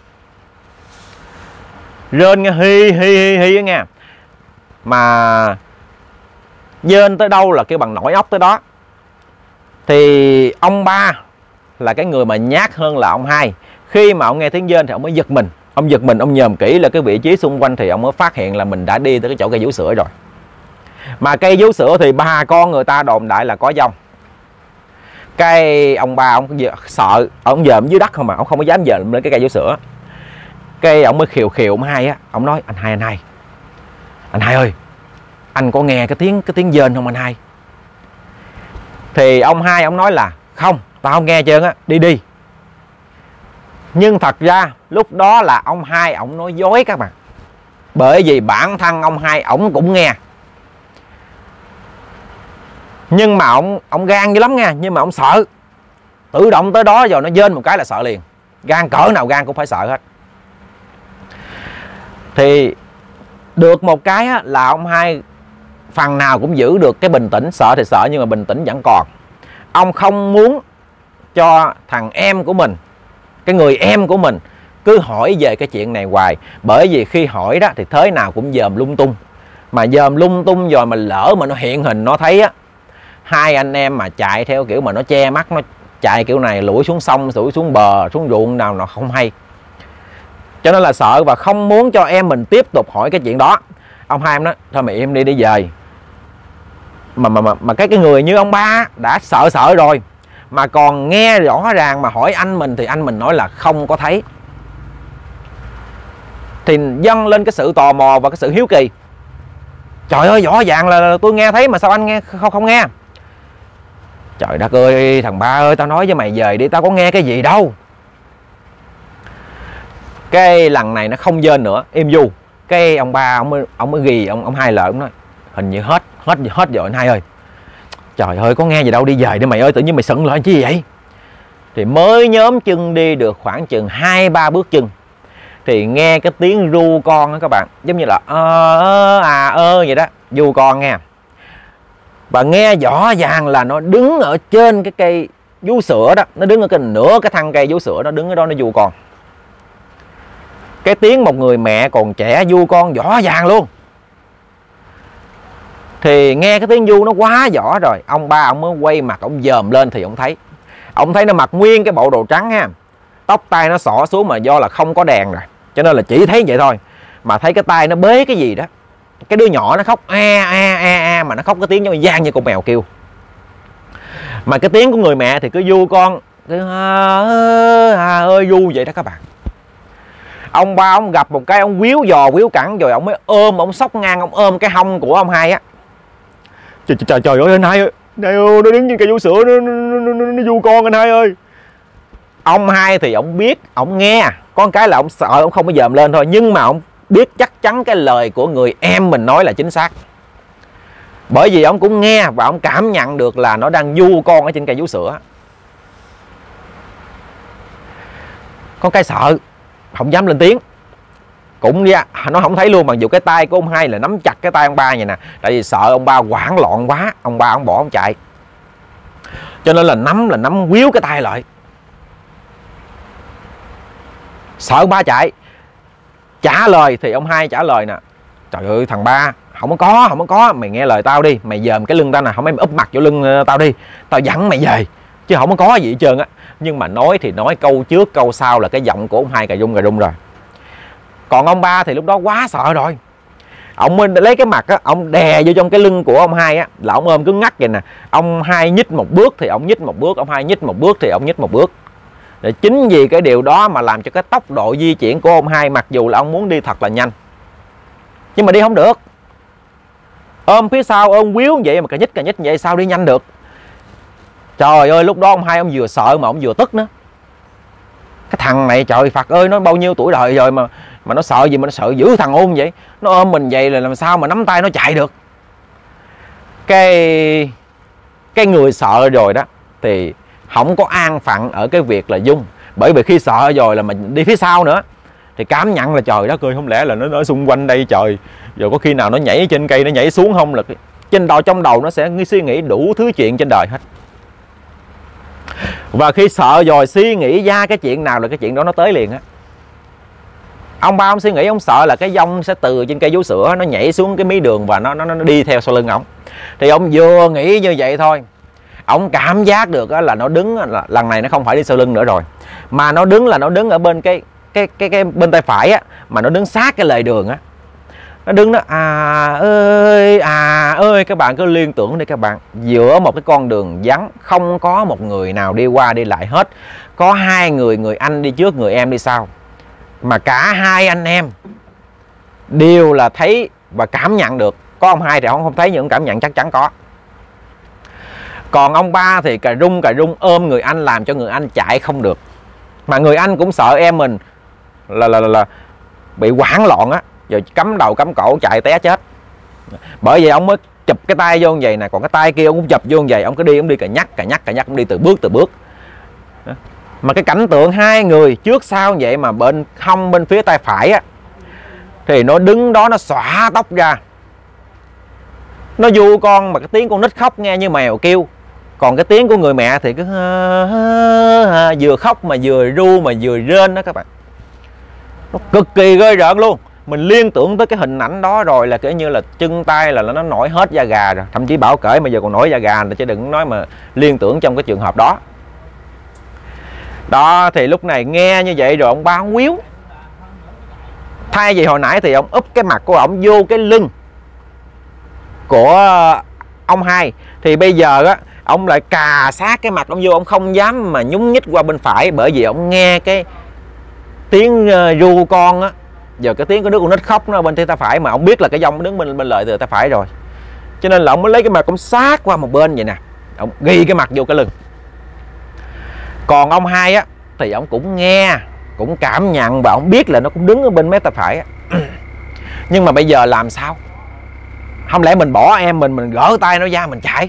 nghe hi nha. Mà rên tới đâu là kêu bằng nổi óc tới đó. Thì ông Ba là cái người mà nhát hơn là ông Hai. Khi mà ông nghe tiếng rên thì ông mới giật mình. Ông nhòm kỹ là cái vị trí xung quanh thì ông mới phát hiện là mình đã đi tới cái chỗ cây vú sữa rồi. Mà cây vú sữa thì bà con người ta đồn đại là có dông. Cái ông Ba ông sợ, ông dòm dưới đất không mà ông không có dám dòm lên cái cây vú sữa. Cái ông mới khều ông Hai á, ông nói anh Hai ơi, anh có nghe cái tiếng rên không anh Hai? Thì ông Hai ông nói là không, tao không nghe trơn á, đi. Nhưng thật ra lúc đó là ông Hai ổng nói dối các bạn. Bởi vì bản thân ông Hai ổng cũng nghe. Nhưng mà ổng gan dữ lắm nha, nhưng mà ổng sợ. Tự động tới đó rồi nó rên một cái là sợ liền. Gan cỡ nào gan cũng phải sợ hết. Thì được một cái á, là ông Hai phần nào cũng giữ được cái bình tĩnh. Sợ thì sợ nhưng mà bình tĩnh vẫn còn. Ông không muốn cho thằng em của mình, cái người em của mình cứ hỏi về cái chuyện này hoài. Bởi vì khi hỏi đó thì thế nào cũng dòm lung tung. Mà dòm lung tung rồi mà lỡ mà nó hiện hình nó thấy á, hai anh em mà chạy theo kiểu mà nó che mắt, nó chạy kiểu này lủi xuống sông, lủi xuống bờ, xuống ruộng nào nó không hay. Cho nên là sợ và không muốn cho em mình tiếp tục hỏi cái chuyện đó. Ông Hai em nói thôi mày im đi về. Mà cái người như ông Ba đã sợ rồi mà còn nghe rõ ràng mà hỏi anh mình thì anh mình nói là không có thấy. Thì dâng lên cái sự tò mò và cái sự hiếu kỳ. Trời ơi, rõ ràng là tôi nghe thấy mà sao anh nghe không nghe? Trời đất ơi, thằng ba ơi, tao nói với mày về đi, tao có nghe cái gì đâu. Cái lần này nó không dên nữa, im du. Cái ông ba ông mới ghi ông hai lời, ông nói hình như hết rồi anh hai ơi. Trời ơi, có nghe gì đâu, đi về đi mày ơi, tự nhiên mày sững lại chi vậy. Thì mới nhóm chân đi được khoảng chừng 2-3 bước chân thì nghe cái tiếng ru con đó các bạn, giống như là vậy đó, ru con nghe. Và nghe rõ ràng là nó đứng ở trên cái cây vú sữa đó, nó đứng ở cái nửa cái thân cây vú sữa đó, đứng ở đó nó ru con. Cái tiếng một người mẹ còn trẻ ru con rõ ràng luôn. Thì nghe cái tiếng ru nó quá rõ rồi, ông ba ông mới quay mặt ông dòm lên thì ông thấy nó mặc nguyên cái bộ đồ trắng ha, tóc tai nó xõa xuống, mà do là không có đèn rồi cho nên là chỉ thấy vậy thôi, mà thấy cái tay nó bế cái gì đó. Cái đứa nhỏ nó khóc mà nó khóc cái tiếng giống gian như con mèo kêu. Mà cái tiếng của người mẹ thì cứ ru con, cứ ơi ru vậy đó các bạn. Ông ba ông gặp một cái, ông quýu giò quýu cẳng rồi ông mới ôm, ông xốc ngang, ông ôm cái hông của ông hai á. Trời ơi anh hai ơi, nó đứng trên cây vú sữa, nó ru con anh hai ơi. Ông hai thì ông biết, ông nghe, có cái là ông sợ, ông không có dòm lên thôi, nhưng mà ông biết chắc chắn cái lời của người em mình nói là chính xác. Bởi vì ông cũng nghe và ông cảm nhận được là nó đang ru con ở trên cây vú sữa. Có cái sợ, không dám lên tiếng. Cũng nó không thấy luôn, mặc dù cái tay của ông hai là nắm chặt cái tay ông ba vậy nè. Tại vì sợ ông ba hoảng loạn quá, ông ba ông bỏ ông chạy, cho nên là nắm quýu cái tay lại, sợ ông ba chạy. Trả lời thì ông hai trả lời nè: trời ơi thằng ba, không có, mày nghe lời tao đi, mày dòm cái lưng tao nè, không mày úp mặt vô lưng tao đi, tao dẫn mày về, chứ không có gì hết trơn á. Nhưng mà nói thì nói câu trước câu sau là cái giọng của ông hai cà rung rồi. Còn ông ba thì lúc đó quá sợ rồi, ông mới lấy cái mặt á, ông đè vô trong cái lưng của ông hai á, là ông ôm cứ ngắt vậy nè. Ông hai nhích một bước thì ông nhích một bước, ông hai nhích một bước thì ông nhích một bước. Để chính vì cái điều đó mà làm cho cái tốc độ di chuyển của ông hai, mặc dù là ông muốn đi thật là nhanh nhưng mà đi không được. Ôm phía sau, ôm quýu vậy mà cà nhích vậy sao đi nhanh được. Trời ơi, lúc đó ông hai ông vừa sợ mà ông vừa tức nữa. Cái thằng này trời Phật ơi, nó bao nhiêu tuổi đời rồi mà nó sợ gì mà nó sợ dữ thằng ôn vậy. Nó ôm mình vậy là làm sao mà nắm tay nó chạy được. Cái người sợ rồi đó thì không có an phận ở cái việc là dung. Bởi vì khi sợ rồi là mình đi phía sau nữa thì cảm nhận là trời đất ơi, không lẽ là nó ở xung quanh đây trời, rồi có khi nào nó nhảy trên cây nó nhảy xuống không, là trong đầu nó sẽ suy nghĩ đủ thứ chuyện trên đời hết. Và khi sợ rồi suy nghĩ ra cái chuyện nào là cái chuyện đó nó tới liền á. Ông ba ông suy nghĩ, ông sợ là cái dông sẽ từ trên cây vú sữa nó nhảy xuống cái mí đường và nó đi theo sau lưng ông. Thì ông vừa nghĩ như vậy thôi, ông cảm giác được là nó đứng, lần này nó không phải đi sau lưng nữa rồi, mà nó đứng ở bên cái bên tay phải á, mà nó đứng sát cái lề đường á. Nó đứng đó ơi, các bạn cứ liên tưởng đi các bạn, giữa một cái con đường vắng, không có một người nào đi qua đi lại hết, có hai người, người anh đi trước, người em đi sau, mà cả hai anh em đều là thấy và cảm nhận được. Có ông hai thì không thấy, nhưng cảm nhận chắc chắn có. Còn ông ba thì cà rung ôm người anh, làm cho người anh chạy không được, mà người anh cũng sợ em mình là bị hoảng loạn á, rồi cắm đầu cắm cổ chạy té chết. Bởi vậy ông mới chụp cái tay vô như vậy nè, còn cái tay kia ông cũng chụp vô như vậy, ông cứ đi, ông đi cà nhắc, ông đi từ bước. Mà cái cảnh tượng hai người trước sau như vậy, mà bên hông bên phía tay phải á thì nó đứng đó, nó xõa tóc ra, nó vu con, mà cái tiếng con nít khóc nghe như mèo kêu. Còn cái tiếng của người mẹ thì cứ vừa khóc mà vừa ru mà vừa rên đó các bạn. Nó cực kỳ ghê rợn luôn. Mình liên tưởng tới cái hình ảnh đó rồi là kiểu như là chân tay là nó nổi hết da gà rồi. Thậm chí Bảo kể mà giờ còn nổi da gà, chứ đừng nói mà liên tưởng trong cái trường hợp đó. Đó thì lúc này nghe như vậy rồi ông ba ông quýu. Thay vì hồi nãy thì ông úp cái mặt của ông vô cái lưng của ông hai, thì bây giờ á ông lại cà sát cái mặt ông vô, ông không dám mà nhúng nhích qua bên phải, bởi vì ông nghe cái tiếng ru con á, giờ cái tiếng của đứa con nít khóc nó bên tay phải, mà ông biết là cái dông đứng bên lợi từ tay phải rồi, cho nên là ông mới lấy cái mặt ông sát qua một bên vậy nè, ông ghi cái mặt vô cái lưng. Còn ông hai á thì ông cũng nghe, cũng cảm nhận và ông biết là nó cũng đứng ở bên mé tay phải á. Nhưng mà bây giờ làm sao? Không lẽ mình bỏ em mình gỡ tay nó ra mình chạy?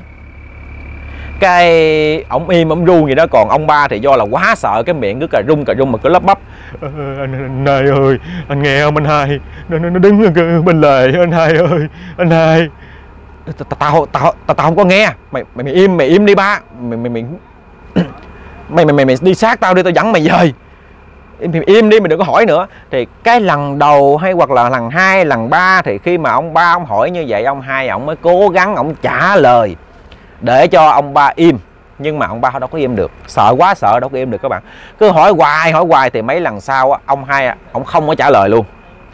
Cái ông im ông ru vậy đó. Còn ông ba thì do là quá sợ, cái miệng cứ cà rung mà cứ lắp bắp: anh hai ơi, anh nghe không anh hai, nó đứng bên lề, anh hai ơi, anh hai. Tao không có nghe. Mày im đi ba. Mày đi sát tao đi, tao dẫn mày về. Im đi, mày đừng có hỏi nữa. Thì cái lần đầu hay hoặc là lần 2, lần 3 thì khi mà ông ba ông hỏi như vậy, ông hai ông mới cố gắng ông trả lời để cho ông ba im. Nhưng mà ông ba đâu có im được, sợ quá sợ đâu có im được các bạn. Cứ hỏi hoài thì mấy lần sau á, ông hai ông không có trả lời luôn.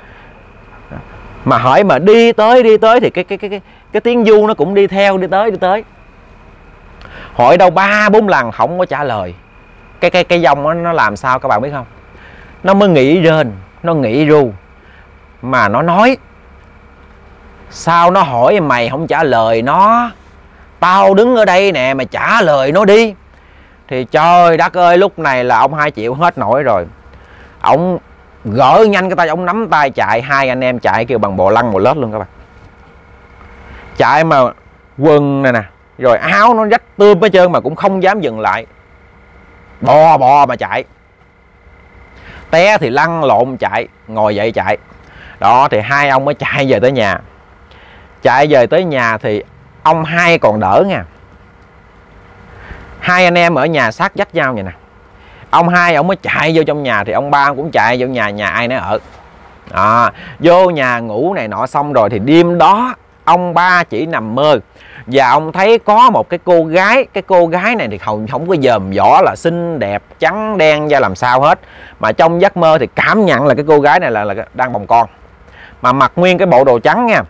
Mà hỏi mà đi tới thì cái tiếng du nó cũng đi theo, đi tới. Hỏi đâu 3-4 lần không có trả lời. Cái dòng nó làm sao các bạn biết không? Nó mới nghĩ rên, nó nghĩ ru mà nó nói: sao nó hỏi mày không trả lời nó? Tao đứng ở đây nè, mày trả lời nó đi. Thì trời đất ơi, lúc này là ông hai chịu hết nổi rồi. Ông gỡ nhanh cái tay, ông nắm tay chạy. Hai anh em chạy kêu bằng bò lăn bò lết luôn các bạn. Chạy mà quần này nè, rồi áo nó rách tươm hết trơn mà cũng không dám dừng lại. Bò mà chạy. Té thì lăn lộn chạy, ngồi dậy chạy. Đó thì hai ông mới chạy về tới nhà. Chạy về tới nhà thì ông hai còn đỡ nha. Hai anh em ở nhà sát vách nhau vậy nè. Ông hai ông mới chạy vô trong nhà thì ông ba cũng chạy vô nhà ai nấy ở. Vô nhà ngủ này nọ xong rồi thì đêm đó ông ba chỉ nằm mơ và ông thấy có một cái cô gái. Cái cô gái này thì không có dòm võ là xinh đẹp trắng đen ra làm sao hết, mà trong giấc mơ thì cảm nhận là cái cô gái này là đang bồng con, mà mặc nguyên cái bộ đồ trắng nha.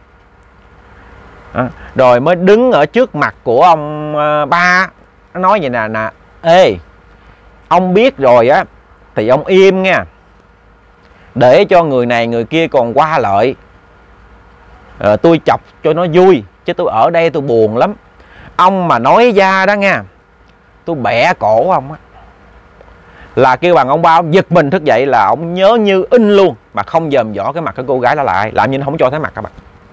Rồi mới đứng ở trước mặt của ông ba. Nó nói vậy nè: ê, ông biết rồi á thì ông im nha, để cho người này người kia còn qua lợi. Tôi chọc cho nó vui, chứ tôi ở đây tôi buồn lắm. Ông mà nói ra đó nha, tôi bẻ cổ ông á. Là kêu bằng ông ba ông giật mình thức dậy, là ông nhớ như in luôn, mà không dòm võ cái mặt cái cô gái đó là ai, làm như nó không cho thấy mặt các bạn.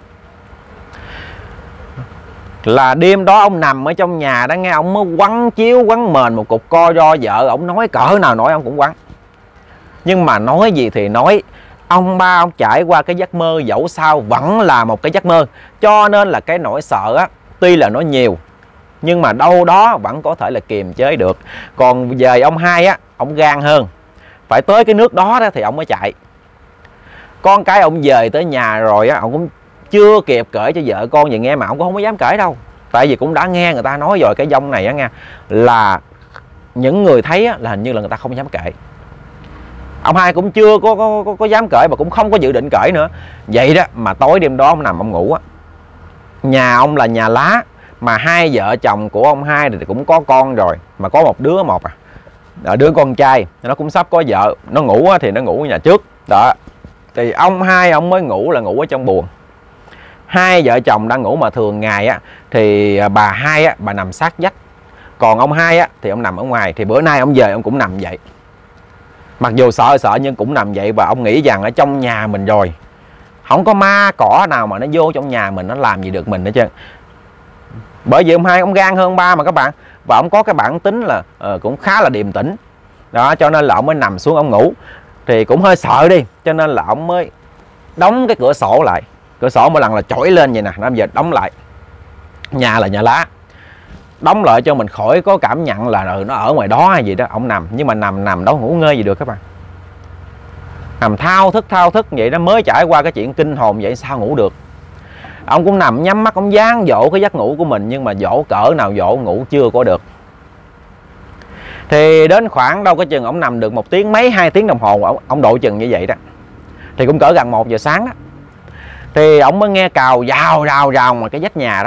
Là đêm đó ông nằm ở trong nhà đó nghe, ông mới quăng chiếu quăng mền một cục co do vợ. Ông nói cỡ nào nổi ông cũng quăng. Nhưng mà nói gì thì nói, ông ba ông trải qua cái giấc mơ dẫu sao vẫn là một cái giấc mơ. Cho nên là cái nỗi sợ á, tuy là nó nhiều nhưng mà đâu đó vẫn có thể là kiềm chế được. Còn về ông hai á, ông gan hơn, phải tới cái nước đó thì ông mới chạy. Con cái ông về tới nhà rồi á, ông cũng chưa kịp kể cho vợ con gì nghe, mà ông cũng không có dám kể đâu. Tại vì cũng đã nghe người ta nói rồi, cái dông này á nha, là những người thấy á, là hình như là người ta không dám kể. Ông hai cũng chưa có dám kể, mà cũng không có dự định kể nữa. Vậy đó mà tối đêm đó ông nằm ông ngủ á. Nhà ông là nhà lá, mà hai vợ chồng của ông hai thì cũng có con rồi, mà có một đứa đứa con trai nó cũng sắp có vợ. Nó ngủ thì nó ngủ ở nhà trước đó. Thì ông hai ông mới ngủ là ngủ ở trong buồng. Hai vợ chồng đang ngủ, mà thường ngày á thì bà hai á, bà nằm sát vách, còn ông hai á thì ông nằm ở ngoài. Thì bữa nay ông về ông cũng nằm vậy, mặc dù sợ nhưng cũng nằm vậy. Và ông nghĩ rằng ở trong nhà mình rồi, không có ma cỏ nào mà nó vô trong nhà mình nó làm gì được mình hết trơn. Bởi vì ông hai ông gan hơn ông ba mà các bạn, và ông có cái bản tính là cũng khá là điềm tĩnh đó, cho nên là ông mới nằm xuống ông ngủ. Thì cũng hơi sợ đi, cho nên là ông mới đóng cái cửa sổ lại. Cửa sổ mỗi lần là chổi lên vậy nè, nó giờ đóng lại. Nhà là nhà lá, đóng lại cho mình khỏi có cảm nhận là nó ở ngoài đó hay gì đó. Ông nằm, nhưng mà nằm đâu ngủ ngơi gì được các bạn. Nằm thao thức vậy đó, mới trải qua cái chuyện kinh hồn vậy sao ngủ được. Ông cũng nằm nhắm mắt, ông dáng dỗ cái giấc ngủ của mình, nhưng mà dỗ cỡ nào dỗ ngủ chưa có được. Thì đến khoảng đâu có chừng ông nằm được 1 tiếng mấy 2 tiếng đồng hồ, ông độ chừng như vậy đó. Thì cũng cỡ gần 1 giờ sáng đó. Thì ông mới nghe cào rào mà cái vách nhà đó.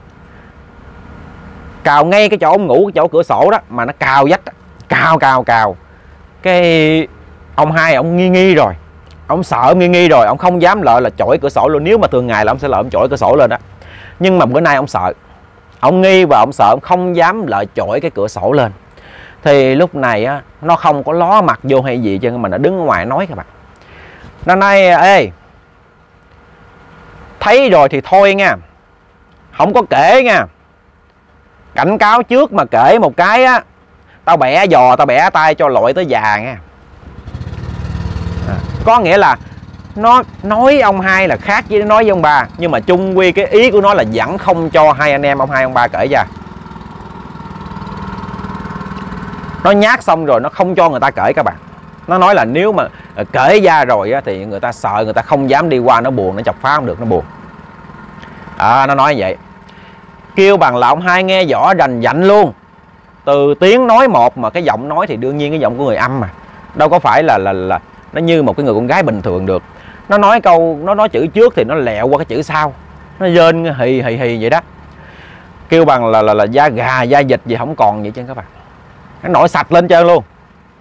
Cào ngay cái chỗ ông ngủ, cái chỗ cửa sổ đó, mà nó cào vách, cào. Cái ông hai ông nghi rồi, ông sợ nghi rồi, ông không dám lợi là chổi cửa sổ luôn. Nếu mà thường ngày là ông sẽ lợi ông chổi cửa sổ lên đó, nhưng mà bữa nay ông sợ. Ông nghi và ông sợ, ông không dám lại chổi cái cửa sổ lên. Thì lúc này á, nó không có ló mặt vô hay gì chứ, mà nó đứng ở ngoài nói các bạn. Nó nói: ê, thấy rồi thì thôi nha, không có kể nha, cảnh cáo trước mà kể một cái á, tao bẻ giò, tao bẻ tay cho lội tới già nha. Có nghĩa là nó nói ông hai là khác với nói với ông ba, nhưng mà chung quy cái ý của nó là vẫn không cho hai anh em ông hai ông ba kể ra. Nó nhát xong rồi nó không cho người ta kể các bạn. Nó nói là nếu mà kể ra rồi á, thì người ta sợ, người ta không dám đi qua, nó buồn, nó chọc phá không được, nó buồn. Nó nói vậy. Kêu bằng là ông hai nghe rõ rành rành luôn. Từ tiếng nói một mà cái giọng nói thì đương nhiên cái giọng của người âm mà, đâu có phải là nó như một cái người con gái bình thường được. Nó nói câu, nó nói chữ trước thì nó lẹo qua cái chữ sau, nó rên hì hì hì vậy đó. Kêu bằng là da gà da vịt gì không còn vậy chứ các bạn. Nó nổi sạch lên trơn luôn.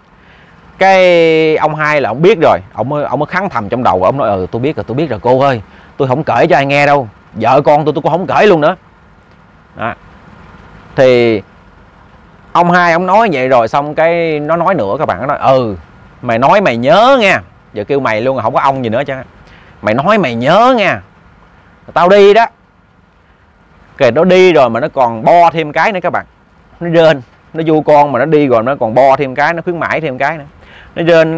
Cái ông hai là ông biết rồi, ông mới khắng thầm trong đầu, ông nói: tôi biết rồi cô ơi, tôi không kể cho ai nghe đâu, vợ con tôi cũng không kể luôn nữa. Đó. Thì ông hai ông nói vậy rồi xong cái nó nói nữa các bạn. Nó nói: mày nói mày nhớ nha. Giờ kêu mày luôn, không có ông gì nữa chứ. Mày nói mày nhớ nha, tao đi đó. Kìa, nó đi rồi mà nó còn bo thêm cái nữa các bạn. Nó rên, nó vu con mà nó đi rồi nó còn bo thêm cái, nó khuyến mãi thêm cái nữa. Nó rên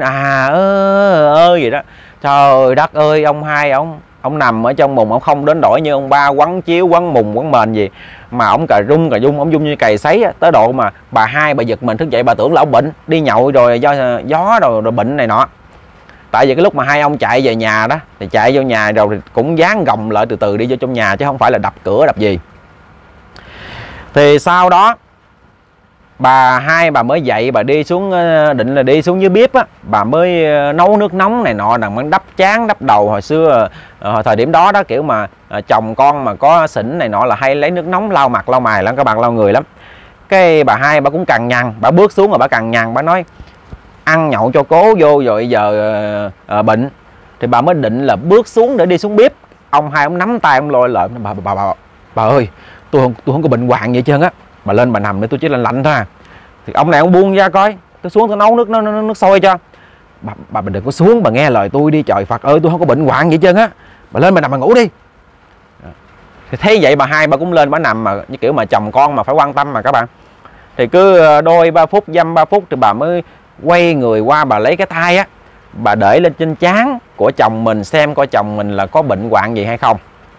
vậy đó. Trời đất ơi, ông hai ông nằm ở trong mùng, ông không đến đổi như ông ba quấn chiếu quấn mùng quấn mền gì, mà ông cà rung ông dung như cày sấy á, tới độ mà bà hai bà giật mình thức dậy, bà tưởng là ông bệnh, đi nhậu rồi do gió rồi bệnh này nọ. Tại vì cái lúc mà hai ông chạy về nhà đó, thì chạy vô nhà rồi thì cũng dán gồng lại từ từ đi vô trong nhà, chứ không phải là đập cửa đập gì. Thì sau đó bà hai bà mới dậy, bà đi xuống, định là đi xuống dưới bếp á, bà mới nấu nước nóng này nọ, đằng đắp trán đắp đầu. Hồi xưa hồi thời điểm đó đó, kiểu mà chồng con mà có xỉn này nọ là hay lấy nước nóng lau mặt lau mày lắm các bạn, lau người lắm. Cái bà hai bà cũng cằn nhằn, bà bước xuống rồi bà cằn nhằn, bà nói: ăn nhậu cho cố vô rồi giờ bệnh. Thì bà mới định là bước xuống để đi xuống bếp. Ông hai ông nắm tay ông lôi lại: bà ơi, tôi không có bệnh hoạn vậy trơn á, bà lên bà nằm để tôi chỉ lạnh lạnh thôi à. Thì ông này ông buông ra coi, tôi xuống tôi nấu nước sôi cho. Bà đừng có xuống, bà nghe lời tôi đi, trời Phật ơi, tôi không có bệnh hoạn vậy trơn á, bà lên bà nằm bà ngủ đi. Thì thấy vậy bà hai bà cũng lên bà nằm, mà như kiểu mà chồng con mà phải quan tâm mà các bạn. Thì cứ đôi 3 phút dăm 3 phút thì bà mới quay người qua, bà lấy cái tay á, bà để lên trên trán của chồng mình xem coi chồng mình là có bệnh hoạn gì hay không.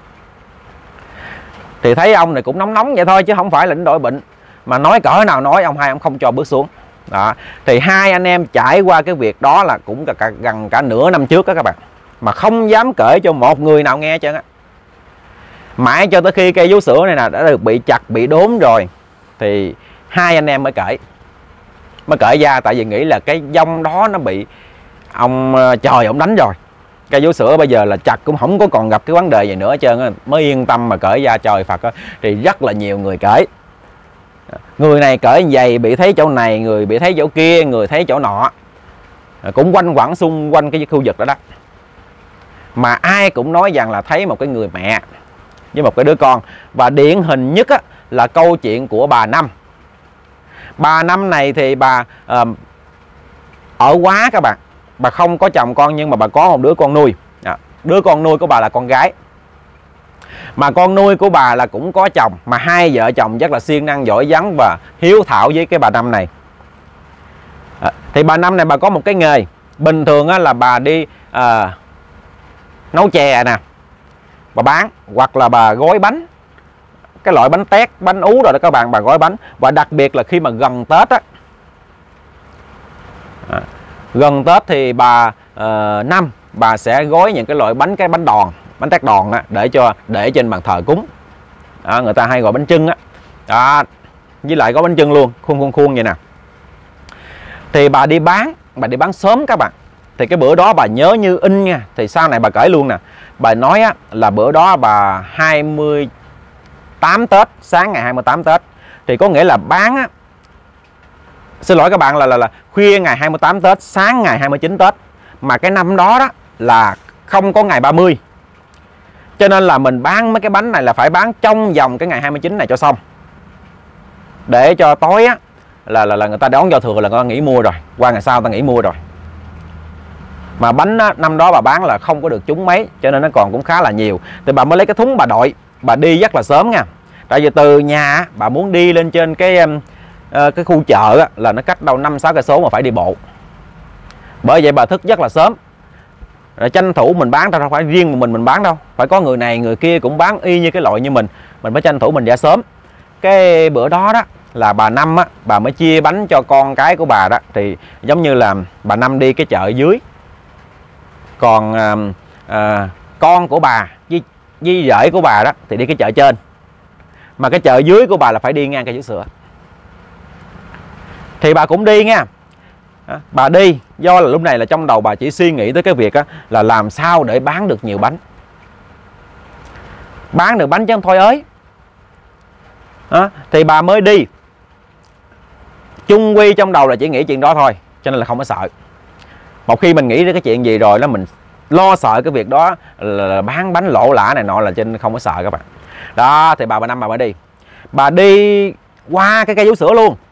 Thì thấy ông này cũng nóng vậy thôi chứ không phải là đến đổi bệnh, mà nói cỡ nào nói, ông hai ông không cho bước xuống. Đó. Thì hai anh em trải qua cái việc đó là cũng gần cả nửa năm trước đó các bạn, mà không dám kể cho một người nào nghe trơn á. Mãi cho tới khi cây vú sữa này nè đã được bị chặt bị đốn rồi thì hai anh em mới kể ra. Tại vì nghĩ là cái dông đó nó bị ông trời ông đánh rồi, cây vú sữa bây giờ là chặt cũng không có còn gặp cái vấn đề gì nữa hết trơn á, mới yên tâm mà kể ra. Trời Phật á, thì rất là nhiều người kể. Người này kể vậy bị thấy chỗ này, người bị thấy chỗ kia, người thấy chỗ nọ, cũng quanh quẩn xung quanh cái khu vực đó đó. Mà ai cũng nói rằng là thấy một cái người mẹ với một cái đứa con. Và điển hình nhất á, là câu chuyện của bà Năm. Bà Năm này thì bà ở quá các bạn, bà không có chồng con nhưng mà bà có một đứa con nuôi. Đứa con nuôi của bà là con gái, mà con nuôi của bà là cũng có chồng, mà hai vợ chồng rất là siêng năng giỏi giắng và hiếu thảo với cái bà Năm này. Thì bà Năm này bà có một cái nghề bình thường á, là bà đi nấu chè nè, bà bán, hoặc là bà gói bánh, cái loại bánh tét, bánh ú rồi đó các bạn, bà gói bánh. Và đặc biệt là khi mà gần Tết á, gần Tết thì bà Năm bà sẽ gói những cái loại bánh, cái bánh đòn, bánh tét đòn á, để trên bàn thờ cúng. Người ta hay gọi bánh chưng á. Với lại có bánh chưng luôn, khuôn vậy nè. Thì bà đi bán sớm các bạn. Thì cái bữa đó bà nhớ như in nha. Thì sau này bà kể luôn nè. Bà nói á, là bữa đó bà 28 Tết, sáng ngày 28 Tết. Thì có nghĩa là bán á, xin lỗi các bạn, là khuya ngày 28 Tết, sáng ngày 29 Tết. Mà cái năm đó đó là không có ngày 30. Cho nên là mình bán mấy cái bánh này là phải bán trong vòng cái ngày 29 này cho xong. để cho tối á là người ta đón giao thừa là người ta nghỉ mua rồi, qua ngày sau người ta nghỉ mua rồi. Mà bánh á, năm đó bà bán là không có được trúng mấy, cho nên nó còn cũng khá là nhiều. Thì bà mới lấy cái thúng bà đội, bà đi rất là sớm nha. Tại vì từ nhà bà muốn đi lên trên cái khu chợ á, là nó cách đâu 5-6 cây số mà phải đi bộ. Bởi vậy bà thức rất là sớm, rồi tranh thủ mình bán, đâu phải riêng mình bán đâu, phải có người này người kia cũng bán y như cái loại như mình phải tranh thủ mình ra sớm. Cái bữa đó đó là bà Năm á, bà mới chia bánh cho con cái của bà đó. Thì giống như là bà Năm đi cái chợ dưới, còn con của bà với rể của bà đó thì đi cái chợ trên, mà cái chợ dưới của bà là phải đi ngang cây vú sữa. Thì bà cũng đi nha. Bà đi do là lúc này là trong đầu bà chỉ suy nghĩ tới cái việc á, là làm sao để bán được nhiều bánh, bán được bánh chứ không thôi ới. Thì bà mới đi, chung quy trong đầu là chỉ nghĩ chuyện đó thôi, cho nên là không có sợ. Một khi mình nghĩ đến cái chuyện gì rồi đó, mình lo sợ cái việc đó là bán bánh lỗ lã này nọ, là trên không có sợ các bạn. Đó, thì bà Năm bà mới đi, bà đi qua cái cây vú sữa luôn.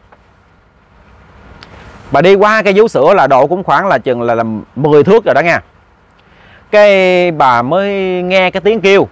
Bà đi qua cây vú sữa là độ cũng khoảng là chừng là 10 thước rồi đó nha. Cái bà mới nghe cái tiếng kêu: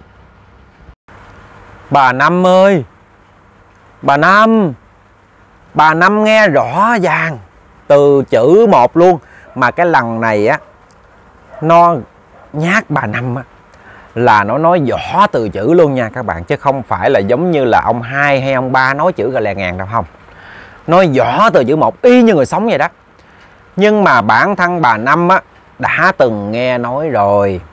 bà Năm ơi, bà Năm. Bà Năm nghe rõ ràng từ chữ một luôn, mà cái lần này á nó nhát bà Năm á, là nó nói rõ từ chữ luôn nha các bạn, chứ không phải là giống như là ông Hai hay ông Ba nói chữ gà lè ngàn đâu, không. Nói rõ từ chữ một y như người sống vậy đó. Nhưng mà bản thân bà Năm á đã từng nghe nói rồi.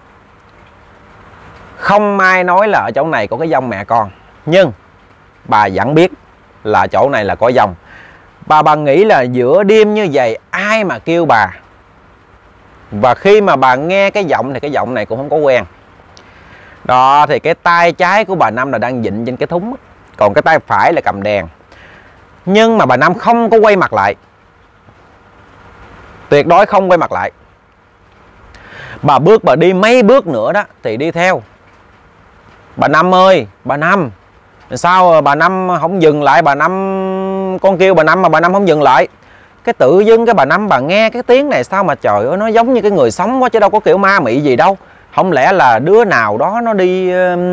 Không ai nói là ở chỗ này có cái dông mẹ con, nhưng bà vẫn biết là chỗ này là có dông. Bà nghĩ là giữa đêm như vậy ai mà kêu bà. Và khi mà bà nghe cái giọng thì cái giọng này cũng không có quen. Đó, thì cái tay trái của bà Năm là đang vịn trên cái thúng, còn cái tay phải là cầm đèn. Nhưng mà bà Năm không có quay mặt lại, tuyệt đối không quay mặt lại. Bà đi mấy bước nữa đó thì đi theo: bà Năm ơi, bà Năm. Sao bà Năm không dừng lại? Bà Năm, con kêu bà Năm mà bà Năm không dừng lại. Cái tự dưng cái bà Năm bà nghe cái tiếng này, sao mà trời ơi, nó giống như cái người sống quá chứ đâu có kiểu ma mị gì đâu. Không lẽ là đứa nào đó nó đi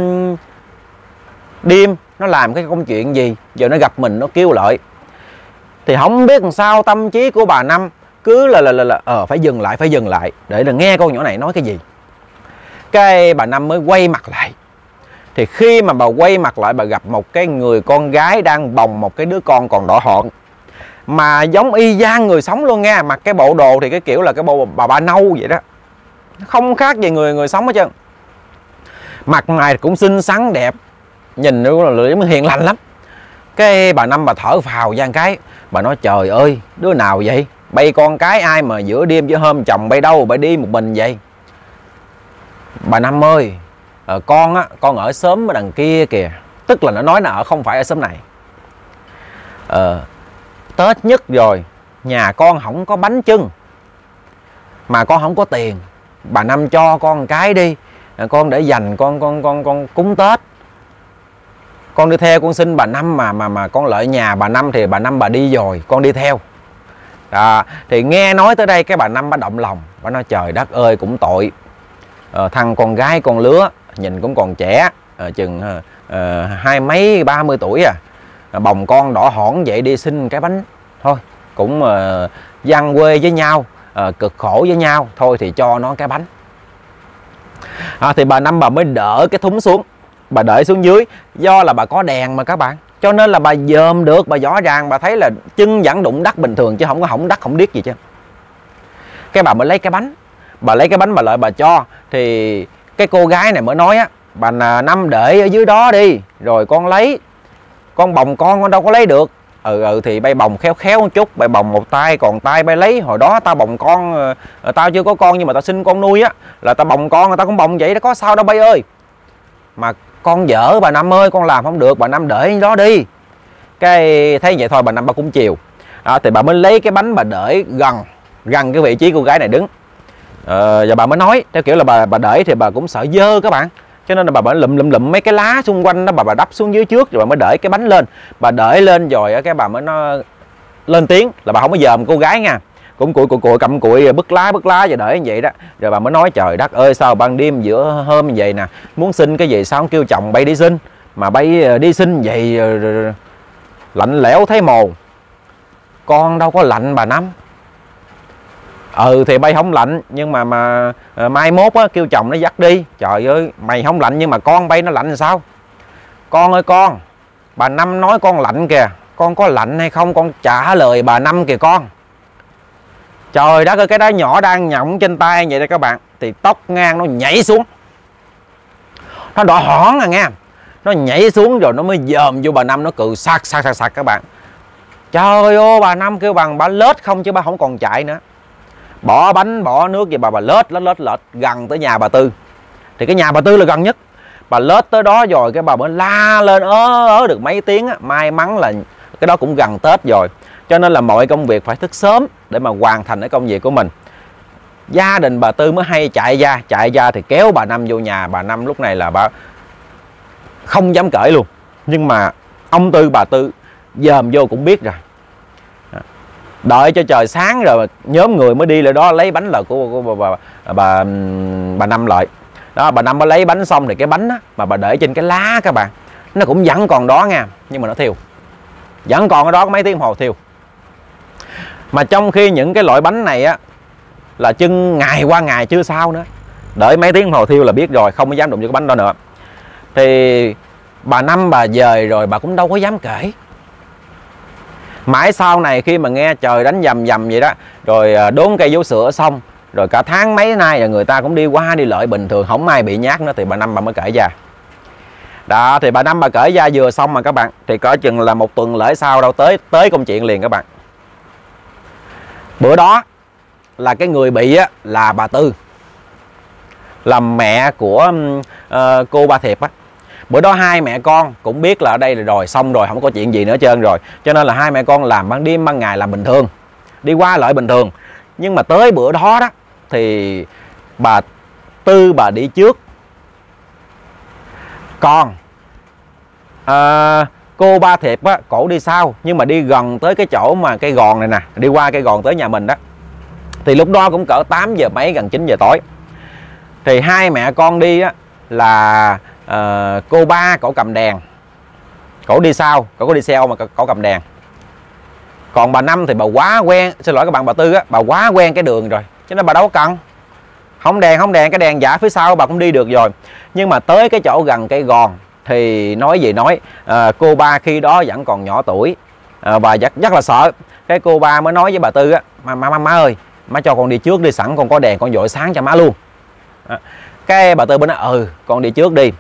đêm nó làm cái công chuyện gì giờ nó gặp mình nó kêu lại. Thì không biết làm sao tâm trí của bà Năm cứ là phải dừng lại để là nghe con nhỏ này nói cái gì. Cái bà Năm mới quay mặt lại. Thì khi mà bà quay mặt lại, bà gặp một cái người con gái đang bồng một cái đứa con còn đỏ hòn, mà giống y chang người sống luôn nha. Mặc cái bộ đồ thì cái kiểu là cái bộ bà nâu vậy đó, không khác gì người sống hết trơn. Mặt mày cũng xinh xắn đẹp, nhìn nó giống hiền lành lắm. Cái bà Năm bà thở phào ra cái, bà nói trời ơi, đứa nào vậy? Bay con cái ai mà giữa đêm giữa hôm chồng bay đâu, bay đi một mình vậy? Bà Năm ơi, con á, con ở xóm ở đằng kia kìa. Tức là nó nói là không phải ở xóm này. Tết nhất rồi, nhà con không có bánh chưng, mà con không có tiền. Bà Năm cho con một cái đi, con để dành con cúng Tết. Con đi theo, con xin bà Năm mà con lợi nhà bà Năm thì bà Năm bà đi rồi, con đi theo. Thì nghe nói tới đây cái bà Năm bà động lòng, bà nói trời đất ơi cũng tội. Thằng con gái con lứa nhìn cũng còn trẻ, chừng 20 mấy 30 tuổi bồng con đỏ hỏn vậy đi xin cái bánh thôi, cũng dân quê với nhau, cực khổ với nhau thôi thì cho nó cái bánh. Thì bà Năm bà mới đỡ cái thúng xuống, bà để xuống dưới. Do là bà có đèn mà các bạn, cho nên là bà dòm được, bà rõ ràng bà thấy là chân vẫn đụng đất bình thường, chứ không có hỏng đất hỏng điếc gì chứ. Cái bà mới lấy cái bánh, bà lấy cái bánh bà lại bà cho. Thì cái cô gái này mới nói á, bà Năm để ở dưới đó đi, rồi con lấy. Con bồng con đâu có lấy được. Thì bay bồng khéo khéo một chút, bay bồng một tay, còn tay bay lấy. Hồi đó tao bồng con, tao chưa có con nhưng mà tao xin con nuôi á, là tao bồng con, người ta cũng bồng vậy đó, có sao đâu bay ơi. Mà con dở bà Năm ơi, con làm không được, bà Năm để đó đi. Cái thấy vậy thôi bà Năm bà cũng chiều. Thì bà mới lấy cái bánh bà để gần cái vị trí cô gái này đứng. Và bà mới nói theo kiểu là bà để thì bà cũng sợ dơ các bạn, cho nên là bà lụm mấy cái lá xung quanh đó, bà đắp xuống dưới trước rồi bà mới để cái bánh lên. Bà để lên rồi cái bà mới nó lên tiếng, là bà không có dòm cô gái nha, cũng cụi cầm cụi bứt lá và để như vậy đó. Rồi bà mới nói trời đất ơi, sao ban đêm giữa hôm như vậy nè, muốn xin cái gì sao không kêu chồng bay đi xin, mà bay đi xin vậy lạnh lẽo thấy mồ. Con đâu có lạnh bà Năm. Thì bay không lạnh, nhưng mà mai mốt á, kêu chồng nó dắt đi. Trời ơi, mày không lạnh nhưng mà con bay nó lạnh làm sao? Con ơi con, bà Năm nói con lạnh kìa, con có lạnh hay không con trả lời bà Năm kìa con. Trời đất ơi, cái đá nhỏ đang nhỏng trên tay vậy đó các bạn, thì tóc ngang nó nhảy xuống, nó đỏ hỏn à nghe, nó nhảy xuống rồi nó mới dòm vô bà Năm, nó cự sặc các bạn. Trời ơi, bà Năm kêu bằng bà lết không chứ bà không còn chạy nữa. Bỏ bánh bỏ nước vậy bà lết gần tới nhà bà Tư. Thì cái nhà bà Tư là gần nhất. Bà lết tới đó rồi cái bà mới la lên được mấy tiếng á. May mắn là cái đó cũng gần Tết rồi, cho nên là mọi công việc phải thức sớm để mà hoàn thành cái công việc của mình. Gia đình bà Tư mới hay chạy ra thì kéo bà Năm vô nhà. Bà Năm lúc này là bà không dám cởi luôn, nhưng mà ông Tư bà Tư dòm vô cũng biết rồi. Đợi cho trời sáng rồi nhóm người mới đi lại đó lấy bánh là của bà Năm lại đó. Bà Năm mới lấy bánh xong thì cái bánh á, mà bà để trên cái lá các bạn, nó cũng vẫn còn đó nha, nhưng mà nó thiêu, vẫn còn ở đó mấy tiếng đồng hồ thiêu. Mà trong khi những cái loại bánh này á là trưng ngày qua ngày chưa sao nữa, đợi mấy tiếng đồng hồ thiêu là biết rồi, không có dám đụng vô cái bánh đó nữa. Thì bà Năm bà dời rồi bà cũng đâu có dám kể. Mãi sau này khi mà nghe trời đánh dầm vậy đó, rồi đốn cây vú sữa xong, rồi cả tháng mấy nay là người ta cũng đi qua đi lại bình thường, không ai bị nhát nữa, thì bà Năm bà mới kể ra. Đó, thì bà Năm bà kể ra vừa xong mà các bạn, thì cỡ chừng là một tuần lễ sau đâu tới công chuyện liền các bạn. Bữa đó là cái người bị á, là bà Tư, là mẹ của cô Ba Thiệp á. Bữa đó hai mẹ con cũng biết là ở đây rồi xong rồi, không có chuyện gì nữa trơn rồi, cho nên là hai mẹ con làm ban đêm ban ngày làm bình thường, đi qua lại bình thường. Nhưng mà tới bữa đó đó thì bà Tư bà đi trước, còn cô Ba Thiệp á, cổ đi sau, nhưng mà đi gần tới cái chỗ mà cây gòn này nè, đi qua cây gòn tới nhà mình đó. Thì lúc đó cũng cỡ 8 giờ mấy, gần 9 giờ tối. Thì hai mẹ con đi á, là cô Ba cổ cầm đèn, cổ đi sau, cổ có đi xe mà cổ cầm đèn. Còn bà Năm thì bà quá quen, xin lỗi các bạn, bà Tư á, bà quá quen cái đường rồi, cho nên bà đâu có cần. Không đèn, cái đèn giả phía sau bà cũng đi được rồi. Nhưng mà tới cái chỗ gần cây gòn thì nói gì nói, cô Ba khi đó vẫn còn nhỏ tuổi, và rất là sợ. Cái cô Ba mới nói với bà Tư á, má ơi, má cho con đi trước đi, sẵn con có đèn con dội sáng cho má luôn. Cái bà Tư mới nói con đi trước đi.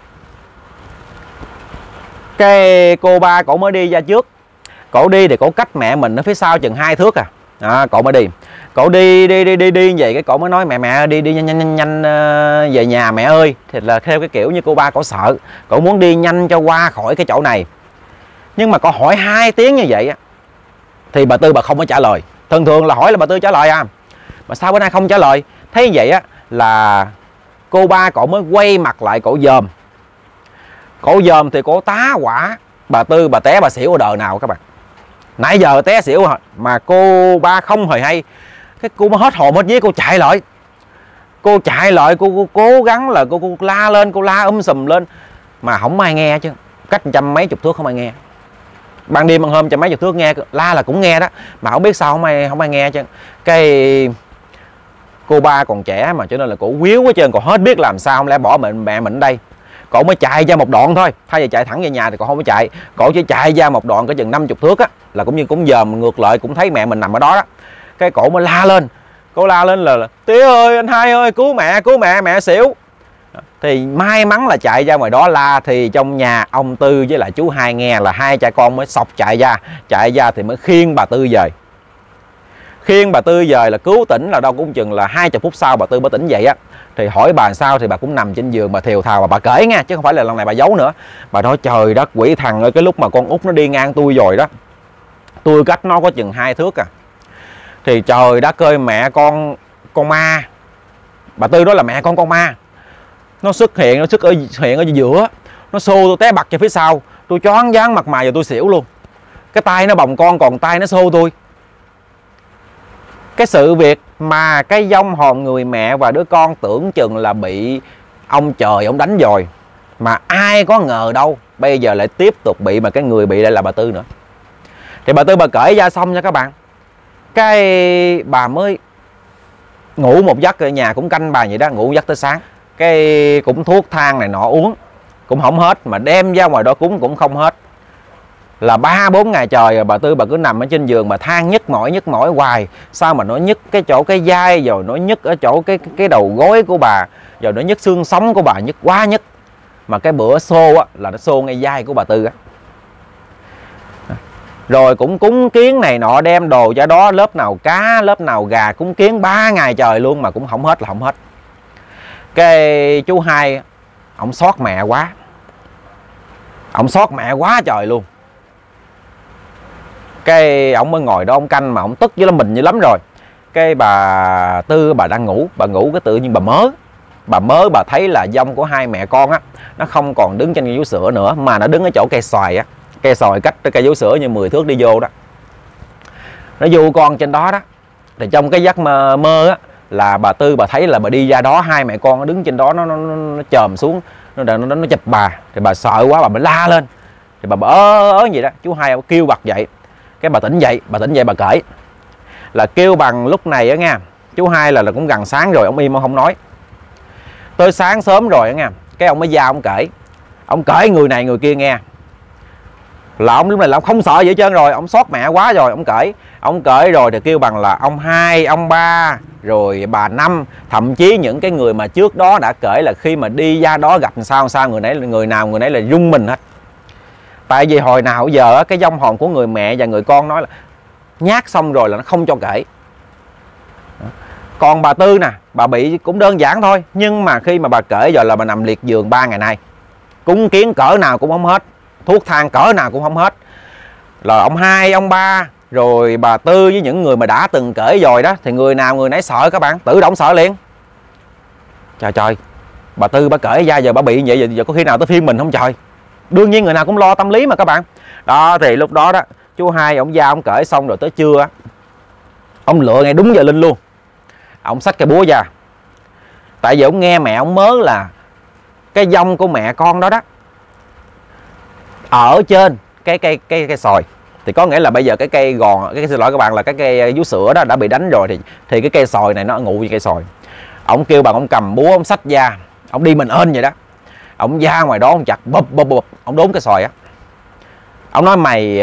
Cái cô Ba cổ mới đi ra trước, cổ đi thì cổ cách mẹ mình ở phía sau chừng 2 thước à. Cổ mới đi, cổ đi vậy, cái cổ mới nói mẹ đi nhanh về nhà mẹ ơi. Thì là theo cái kiểu như cô Ba cổ sợ, cổ muốn đi nhanh cho qua khỏi cái chỗ này. Nhưng mà cổ hỏi 2 tiếng như vậy á, thì bà Tư bà không có trả lời. Thường là hỏi là bà Tư trả lời à, mà sao bữa nay không trả lời. Thấy vậy á là cô Ba cổ mới quay mặt lại, cổ dòm. Cổ dòm thì cổ tá quả bà Tư, bà té bà xỉu ở đời nào các bạn. Nãy giờ té xỉu mà cô Ba không hề hay. Cái cô mới hết hồn hết vía, cô chạy lại. Cô cố gắng là cô la lên, cô la sùm lên mà không ai nghe chứ. Cách trăm mấy chục thước không ai nghe. Ban đêm ban hôm trăm mấy chục thước nghe, la là cũng nghe đó, mà không biết sao không ai nghe chứ. Cái cô Ba còn trẻ mà, cho nên là cổ quýu hết trơn, còn hết biết làm sao, không lẽ bỏ mẹ mình ở đây. Cổ mới chạy ra một đoạn thôi, thay vì chạy thẳng về nhà thì cổ không có chạy, cổ chỉ chạy ra một đoạn có chừng 50 thước á, là cũng như cũng dòm ngược lại, cũng thấy mẹ mình nằm ở đó đó. Cái cổ mới la lên, cô la lên là tía ơi, anh Hai ơi, cứu mẹ, mẹ xỉu. Thì may mắn là chạy ra ngoài đó la, thì trong nhà ông Tư với lại chú Hai nghe, là hai cha con mới sọc chạy ra thì mới khiêng bà Tư về. Khiêng bà Tư về là cứu tỉnh là đâu cũng chừng là 20 phút sau bà Tư mới tỉnh dậy á. Thì hỏi bà sao thì bà cũng nằm trên giường, bà thều thào bà kể nha, chứ không phải là lần này bà giấu nữa. Bà nói trời đất quỷ thần ơi, cái lúc mà con út nó đi ngang tôi rồi đó, tôi cách nó có chừng 2 thước à. Thì trời đất ơi, mẹ con ma, bà Tư đó là mẹ con ma. nó xuất hiện ở giữa, nó xô tôi té bật cho phía sau, tôi choáng váng mặt mày và tôi xỉu luôn. Cái tay nó bồng con, còn tay nó xô tôi. Cái sự việc mà cái vong hồn người mẹ và đứa con tưởng chừng là bị ông trời ông đánh dòi, mà ai có ngờ đâu bây giờ lại tiếp tục bị, mà cái người bị lại là bà Tư nữa. Thì bà Tư bà cởi ra xong nha các bạn, cái bà mới ngủ một giấc, ở nhà cũng canh bà vậy đó, ngủ giấc tới sáng. Cái cũng thuốc thang này nọ uống cũng không hết, mà đem ra ngoài đó cúng cũng không hết. Là 3-4 ngày trời rồi bà Tư bà cứ nằm ở trên giường mà than nhức mỏi hoài. Sao mà nó nhức cái chỗ cái vai, rồi nó nhức ở chỗ cái đầu gối của bà, rồi nó nhức xương sống của bà, nhức quá nhức. Mà cái bữa xô á là nó xô ngay vai của bà Tư á. Rồi cũng cúng kiến này nọ, đem đồ cho đó, lớp nào cá lớp nào gà, cúng kiến 3 ngày trời luôn mà cũng không hết là không hết. Cái chú Hai ổng xót mẹ quá, ổng xót mẹ quá trời luôn. Cái ổng mới ngồi đó ổng canh mà ổng tức với mình như lắm rồi. Cái bà Tư bà đang ngủ, bà ngủ cái tự nhiên bà thấy là vong của hai mẹ con á, nó không còn đứng trên cây vú sữa nữa, mà nó đứng ở chỗ cây xoài á. Cây xoài cách cây vú sữa như 10 thước đi vô đó. Nó vu con trên đó đó. Thì trong cái giấc mơ á, là bà Tư bà thấy là bà đi ra đó, hai mẹ con nó đứng trên đó, nó chồm xuống, nó chụp bà. Thì bà sợ quá bà mới la lên. Thì bà ớ vậy đó, chú Hai kêu bật dậy. Cái bà tỉnh dậy bà kể là kêu bằng lúc này á nha, chú Hai là cũng gần sáng rồi, ông im ông không nói. Tới sáng sớm rồi á nha, cái ông mới ra ông kể người này người kia nghe. Là ông lúc này là ông không sợ gì hết trơn rồi, ông xót mẹ quá rồi, ông kể rồi thì kêu bằng là ông Hai, ông Ba, rồi bà Năm, thậm chí những cái người mà trước đó đã kể là khi mà đi ra đó gặp sao người nào người nấy là rung mình hết. Tại vì hồi nào giờ cái vong hồn của người mẹ và người con nói là nhát xong rồi là nó không cho kể. Còn bà Tư nè, bà bị cũng đơn giản thôi, nhưng mà khi mà bà kể rồi là bà nằm liệt giường 3 ngày nay, cúng kiến cỡ nào cũng không hết, thuốc thang cỡ nào cũng không hết. Là ông Hai, ông Ba, rồi bà Tư với những người mà đã từng kể rồi đó, thì người nào người nấy sợ các bạn, tự động sợ liền. Trời, bà Tư bà kể ra giờ bà bị vậy, giờ có khi nào tới phiên mình không trời. Đương nhiên người nào cũng lo tâm lý mà các bạn. Đó thì lúc đó đó, chú Hai ông ra ông kể xong rồi tới trưa, ông lựa ngay đúng giờ linh luôn. Ông xách cái búa ra. Tại vì ông nghe mẹ ông mớ là cái vong của mẹ con đó đó ở trên cái sòi. Thì có nghĩa là bây giờ cái cây gòn, xin lỗi các bạn, là cái cây vú sữa đó đã bị đánh rồi, thì cái cây sòi này nó ngụ với cây sòi. Ông kêu bằng ông cầm búa ông xách ra, ông đi mình ên vậy đó. Ông ra ngoài đó ông chặt bụp, ông đốn cái sòi á. Ông nói mày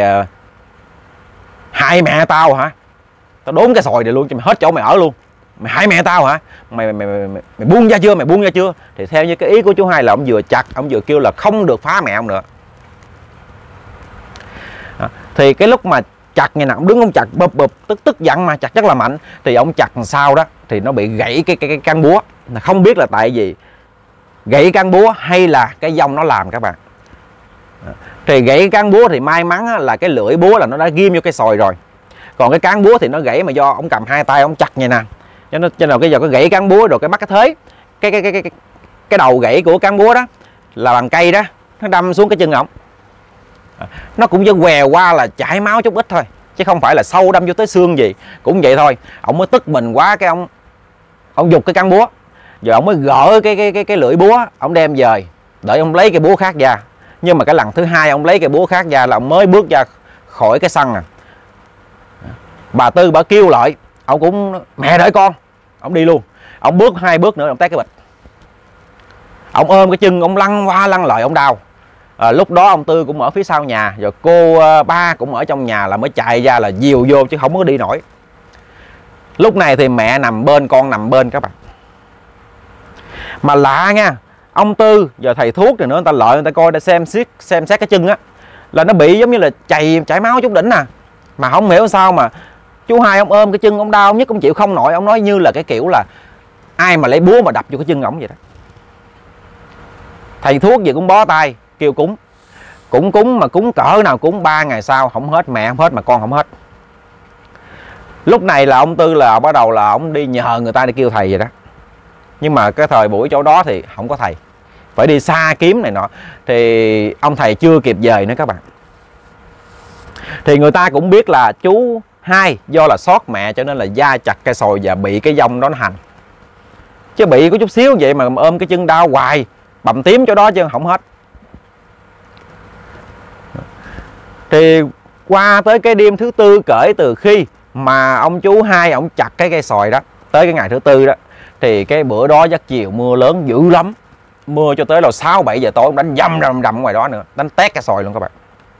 hại mẹ tao hả? Tao đốn cái sòi này luôn cho mày hết chỗ mày ở luôn. Mày hại mẹ tao hả? Mày buông ra chưa? Thì theo như cái ý của chú Hai là ông vừa chặt, ông vừa kêu là không được phá mẹ ông nữa. Thì cái lúc mà chặt như nào ông đứng ông chặt bụp, tức giận mà chặt rất là mạnh. Thì ông chặt làm sao đó thì nó bị gãy cái căn búa. Không biết là tại vì gãy căn búa hay là cái vong nó làm các bạn. Thì gãy căn búa thì may mắn là cái lưỡi búa là nó đã ghim vô cái sòi rồi. Còn cái cán búa thì nó gãy mà do ông cầm hai tay ông chặt như nè. Cho nên cái giờ cái gãy cán búa rồi cái bắt cái thế. Cái đầu gãy của cán búa đó là bằng cây đó, nó đâm xuống cái chân ổng. Nó cũng chỉ què qua là chảy máu chút ít thôi, chứ không phải là sâu đâm vô tới xương gì. Cũng vậy thôi. Ông mới tức mình quá cái ông giục cái cán búa. Giờ ông mới gỡ cái lưỡi búa, ông đem về để ông lấy cái búa khác ra. Nhưng mà cái lần thứ hai ông lấy cái búa khác ra là ông mới bước ra khỏi cái sân à. Bà Tư bà kêu lại, ông cũng mẹ đợi con, ông đi luôn. Ông bước 2 bước nữa ông té cái bịch. Ông ôm cái chân ông lăn qua lăn lại ông đau. Lúc đó ông Tư cũng ở phía sau nhà, rồi cô Ba cũng ở trong nhà là mới chạy ra là dìu vô chứ không có đi nổi. Lúc này thì mẹ nằm bên, con nằm bên các bạn. Mà lạ nha, ông Tư giờ thầy thuốc thì nữa, người ta lợi người ta coi, để xem xét cái chân á, là nó bị giống như là chảy máu chút đỉnh nè. Mà không hiểu sao mà chú Hai ông ôm cái chân ông đau nhất ông chịu không nổi. Ông nói như là cái kiểu là ai mà lấy búa mà đập vô cái chân ổng vậy đó. Thầy thuốc gì cũng bó tay kêu cúng. Cũng cúng mà cúng cỡ nào cúng 3 ngày sau không hết, mẹ không hết mà con không hết. Lúc này là ông Tư là bắt đầu là ông đi nhờ người ta đi kêu thầy vậy đó. Nhưng mà cái thời buổi chỗ đó thì không có thầy. phải đi xa kiếm này nọ, thì ông thầy chưa kịp về nữa các bạn. Thì người ta cũng biết là chú Hai do là xót mẹ cho nên là da chặt cây sồi và bị cái vong đó nó hành. Chứ bị có chút xíu vậy mà ôm cái chân đau hoài, bầm tím chỗ đó chứ không hết. Thì qua tới cái đêm thứ tư kể từ khi mà ông chú Hai ông chặt cái cây sồi đó, tới cái ngày thứ tư đó, thì cái bữa đó giấc chiều mưa lớn dữ lắm. Mưa cho tới là 6-7 giờ tối, đánh dầm rầm ngoài đó nữa, đánh tét cây sồi luôn các bạn.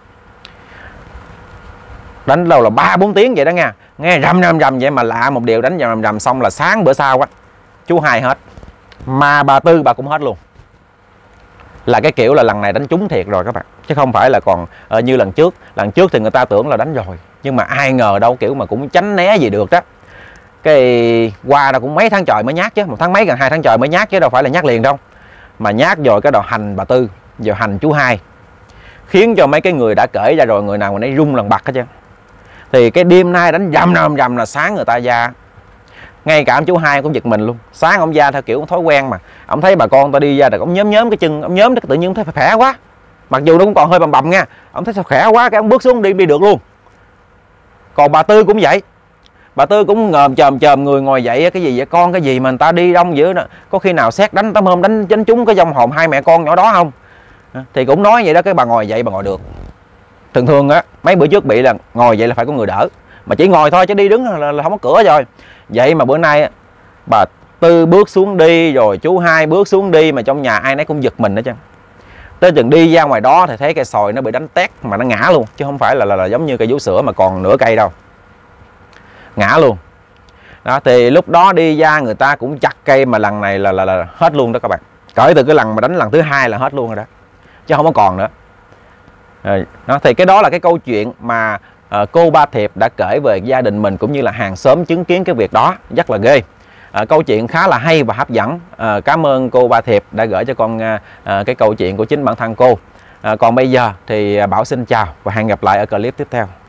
Đánh đâu là 3-4 tiếng vậy đó nha. Nghe rầm vậy mà lạ một điều, đánh rầm xong là sáng bữa sau á, chú Hai hết. Mà bà Tư bà cũng hết luôn. Là cái kiểu là lần này đánh trúng thiệt rồi các bạn, chứ không phải là còn như lần trước. Lần trước thì người ta tưởng là đánh rồi, nhưng mà ai ngờ đâu, kiểu mà cũng tránh né gì được đó. Cái qua đâu cũng mấy tháng trời mới nhát chứ, 1 tháng mấy gần 2 tháng trời mới nhát chứ đâu phải là nhát liền đâu. Mà nhát rồi cái đầu hành bà Tư, giờ hành chú Hai, khiến cho mấy cái người đã kể ra rồi người nào mà nấy rung lần bật hết chứ. Thì cái đêm nay đánh rầm là sáng người ta ra, ngay cả ông chú Hai cũng giật mình luôn. Sáng ông ra theo kiểu thói quen mà, ông thấy bà con ta đi ra rồi ông nhóm cái chân, ông nhóm tự nhiên thấy khỏe quá, mặc dù nó cũng còn hơi bầm nha, ông thấy sao khỏe quá, cái ông bước xuống đi được luôn. Còn bà Tư cũng vậy, bà Tư cũng ngồm chồm người ngồi dậy, cái gì vậy con, cái gì mà người ta đi đông dữ đó, có khi nào xét đánh tấm hôm đánh trúng cái vong hồn hai mẹ con nhỏ đó không? Thì cũng nói vậy đó, cái bà ngồi dậy bà ngồi được. Thường á mấy bữa trước bị là ngồi vậy là phải có người đỡ, mà chỉ ngồi thôi chứ đi đứng là không có cửa rồi. Vậy mà bữa nay bà Tư bước xuống đi, rồi chú Hai bước xuống đi, mà trong nhà ai nấy cũng giật mình đó chứ. Tới chừng đi ra ngoài đó thì thấy cây sồi nó bị đánh tét mà nó ngã luôn, chứ không phải là giống như cây vú sữa mà còn nửa cây đâu, ngã luôn đó. Thì lúc đó đi ra người ta cũng chặt cây, mà lần này là hết luôn đó các bạn. Cởi từ cái lần mà đánh lần thứ hai là hết luôn rồi đó, chứ không có còn nữa. Đó, thì cái đó là cái câu chuyện mà cô Ba Thiệp đã kể về gia đình mình, cũng như là hàng xóm chứng kiến cái việc đó, rất là ghê. Câu chuyện khá là hay và hấp dẫn. Cảm ơn cô Ba Thiệp đã gửi cho con cái câu chuyện của chính bản thân cô. Còn bây giờ thì Bảo xin chào và hẹn gặp lại ở clip tiếp theo.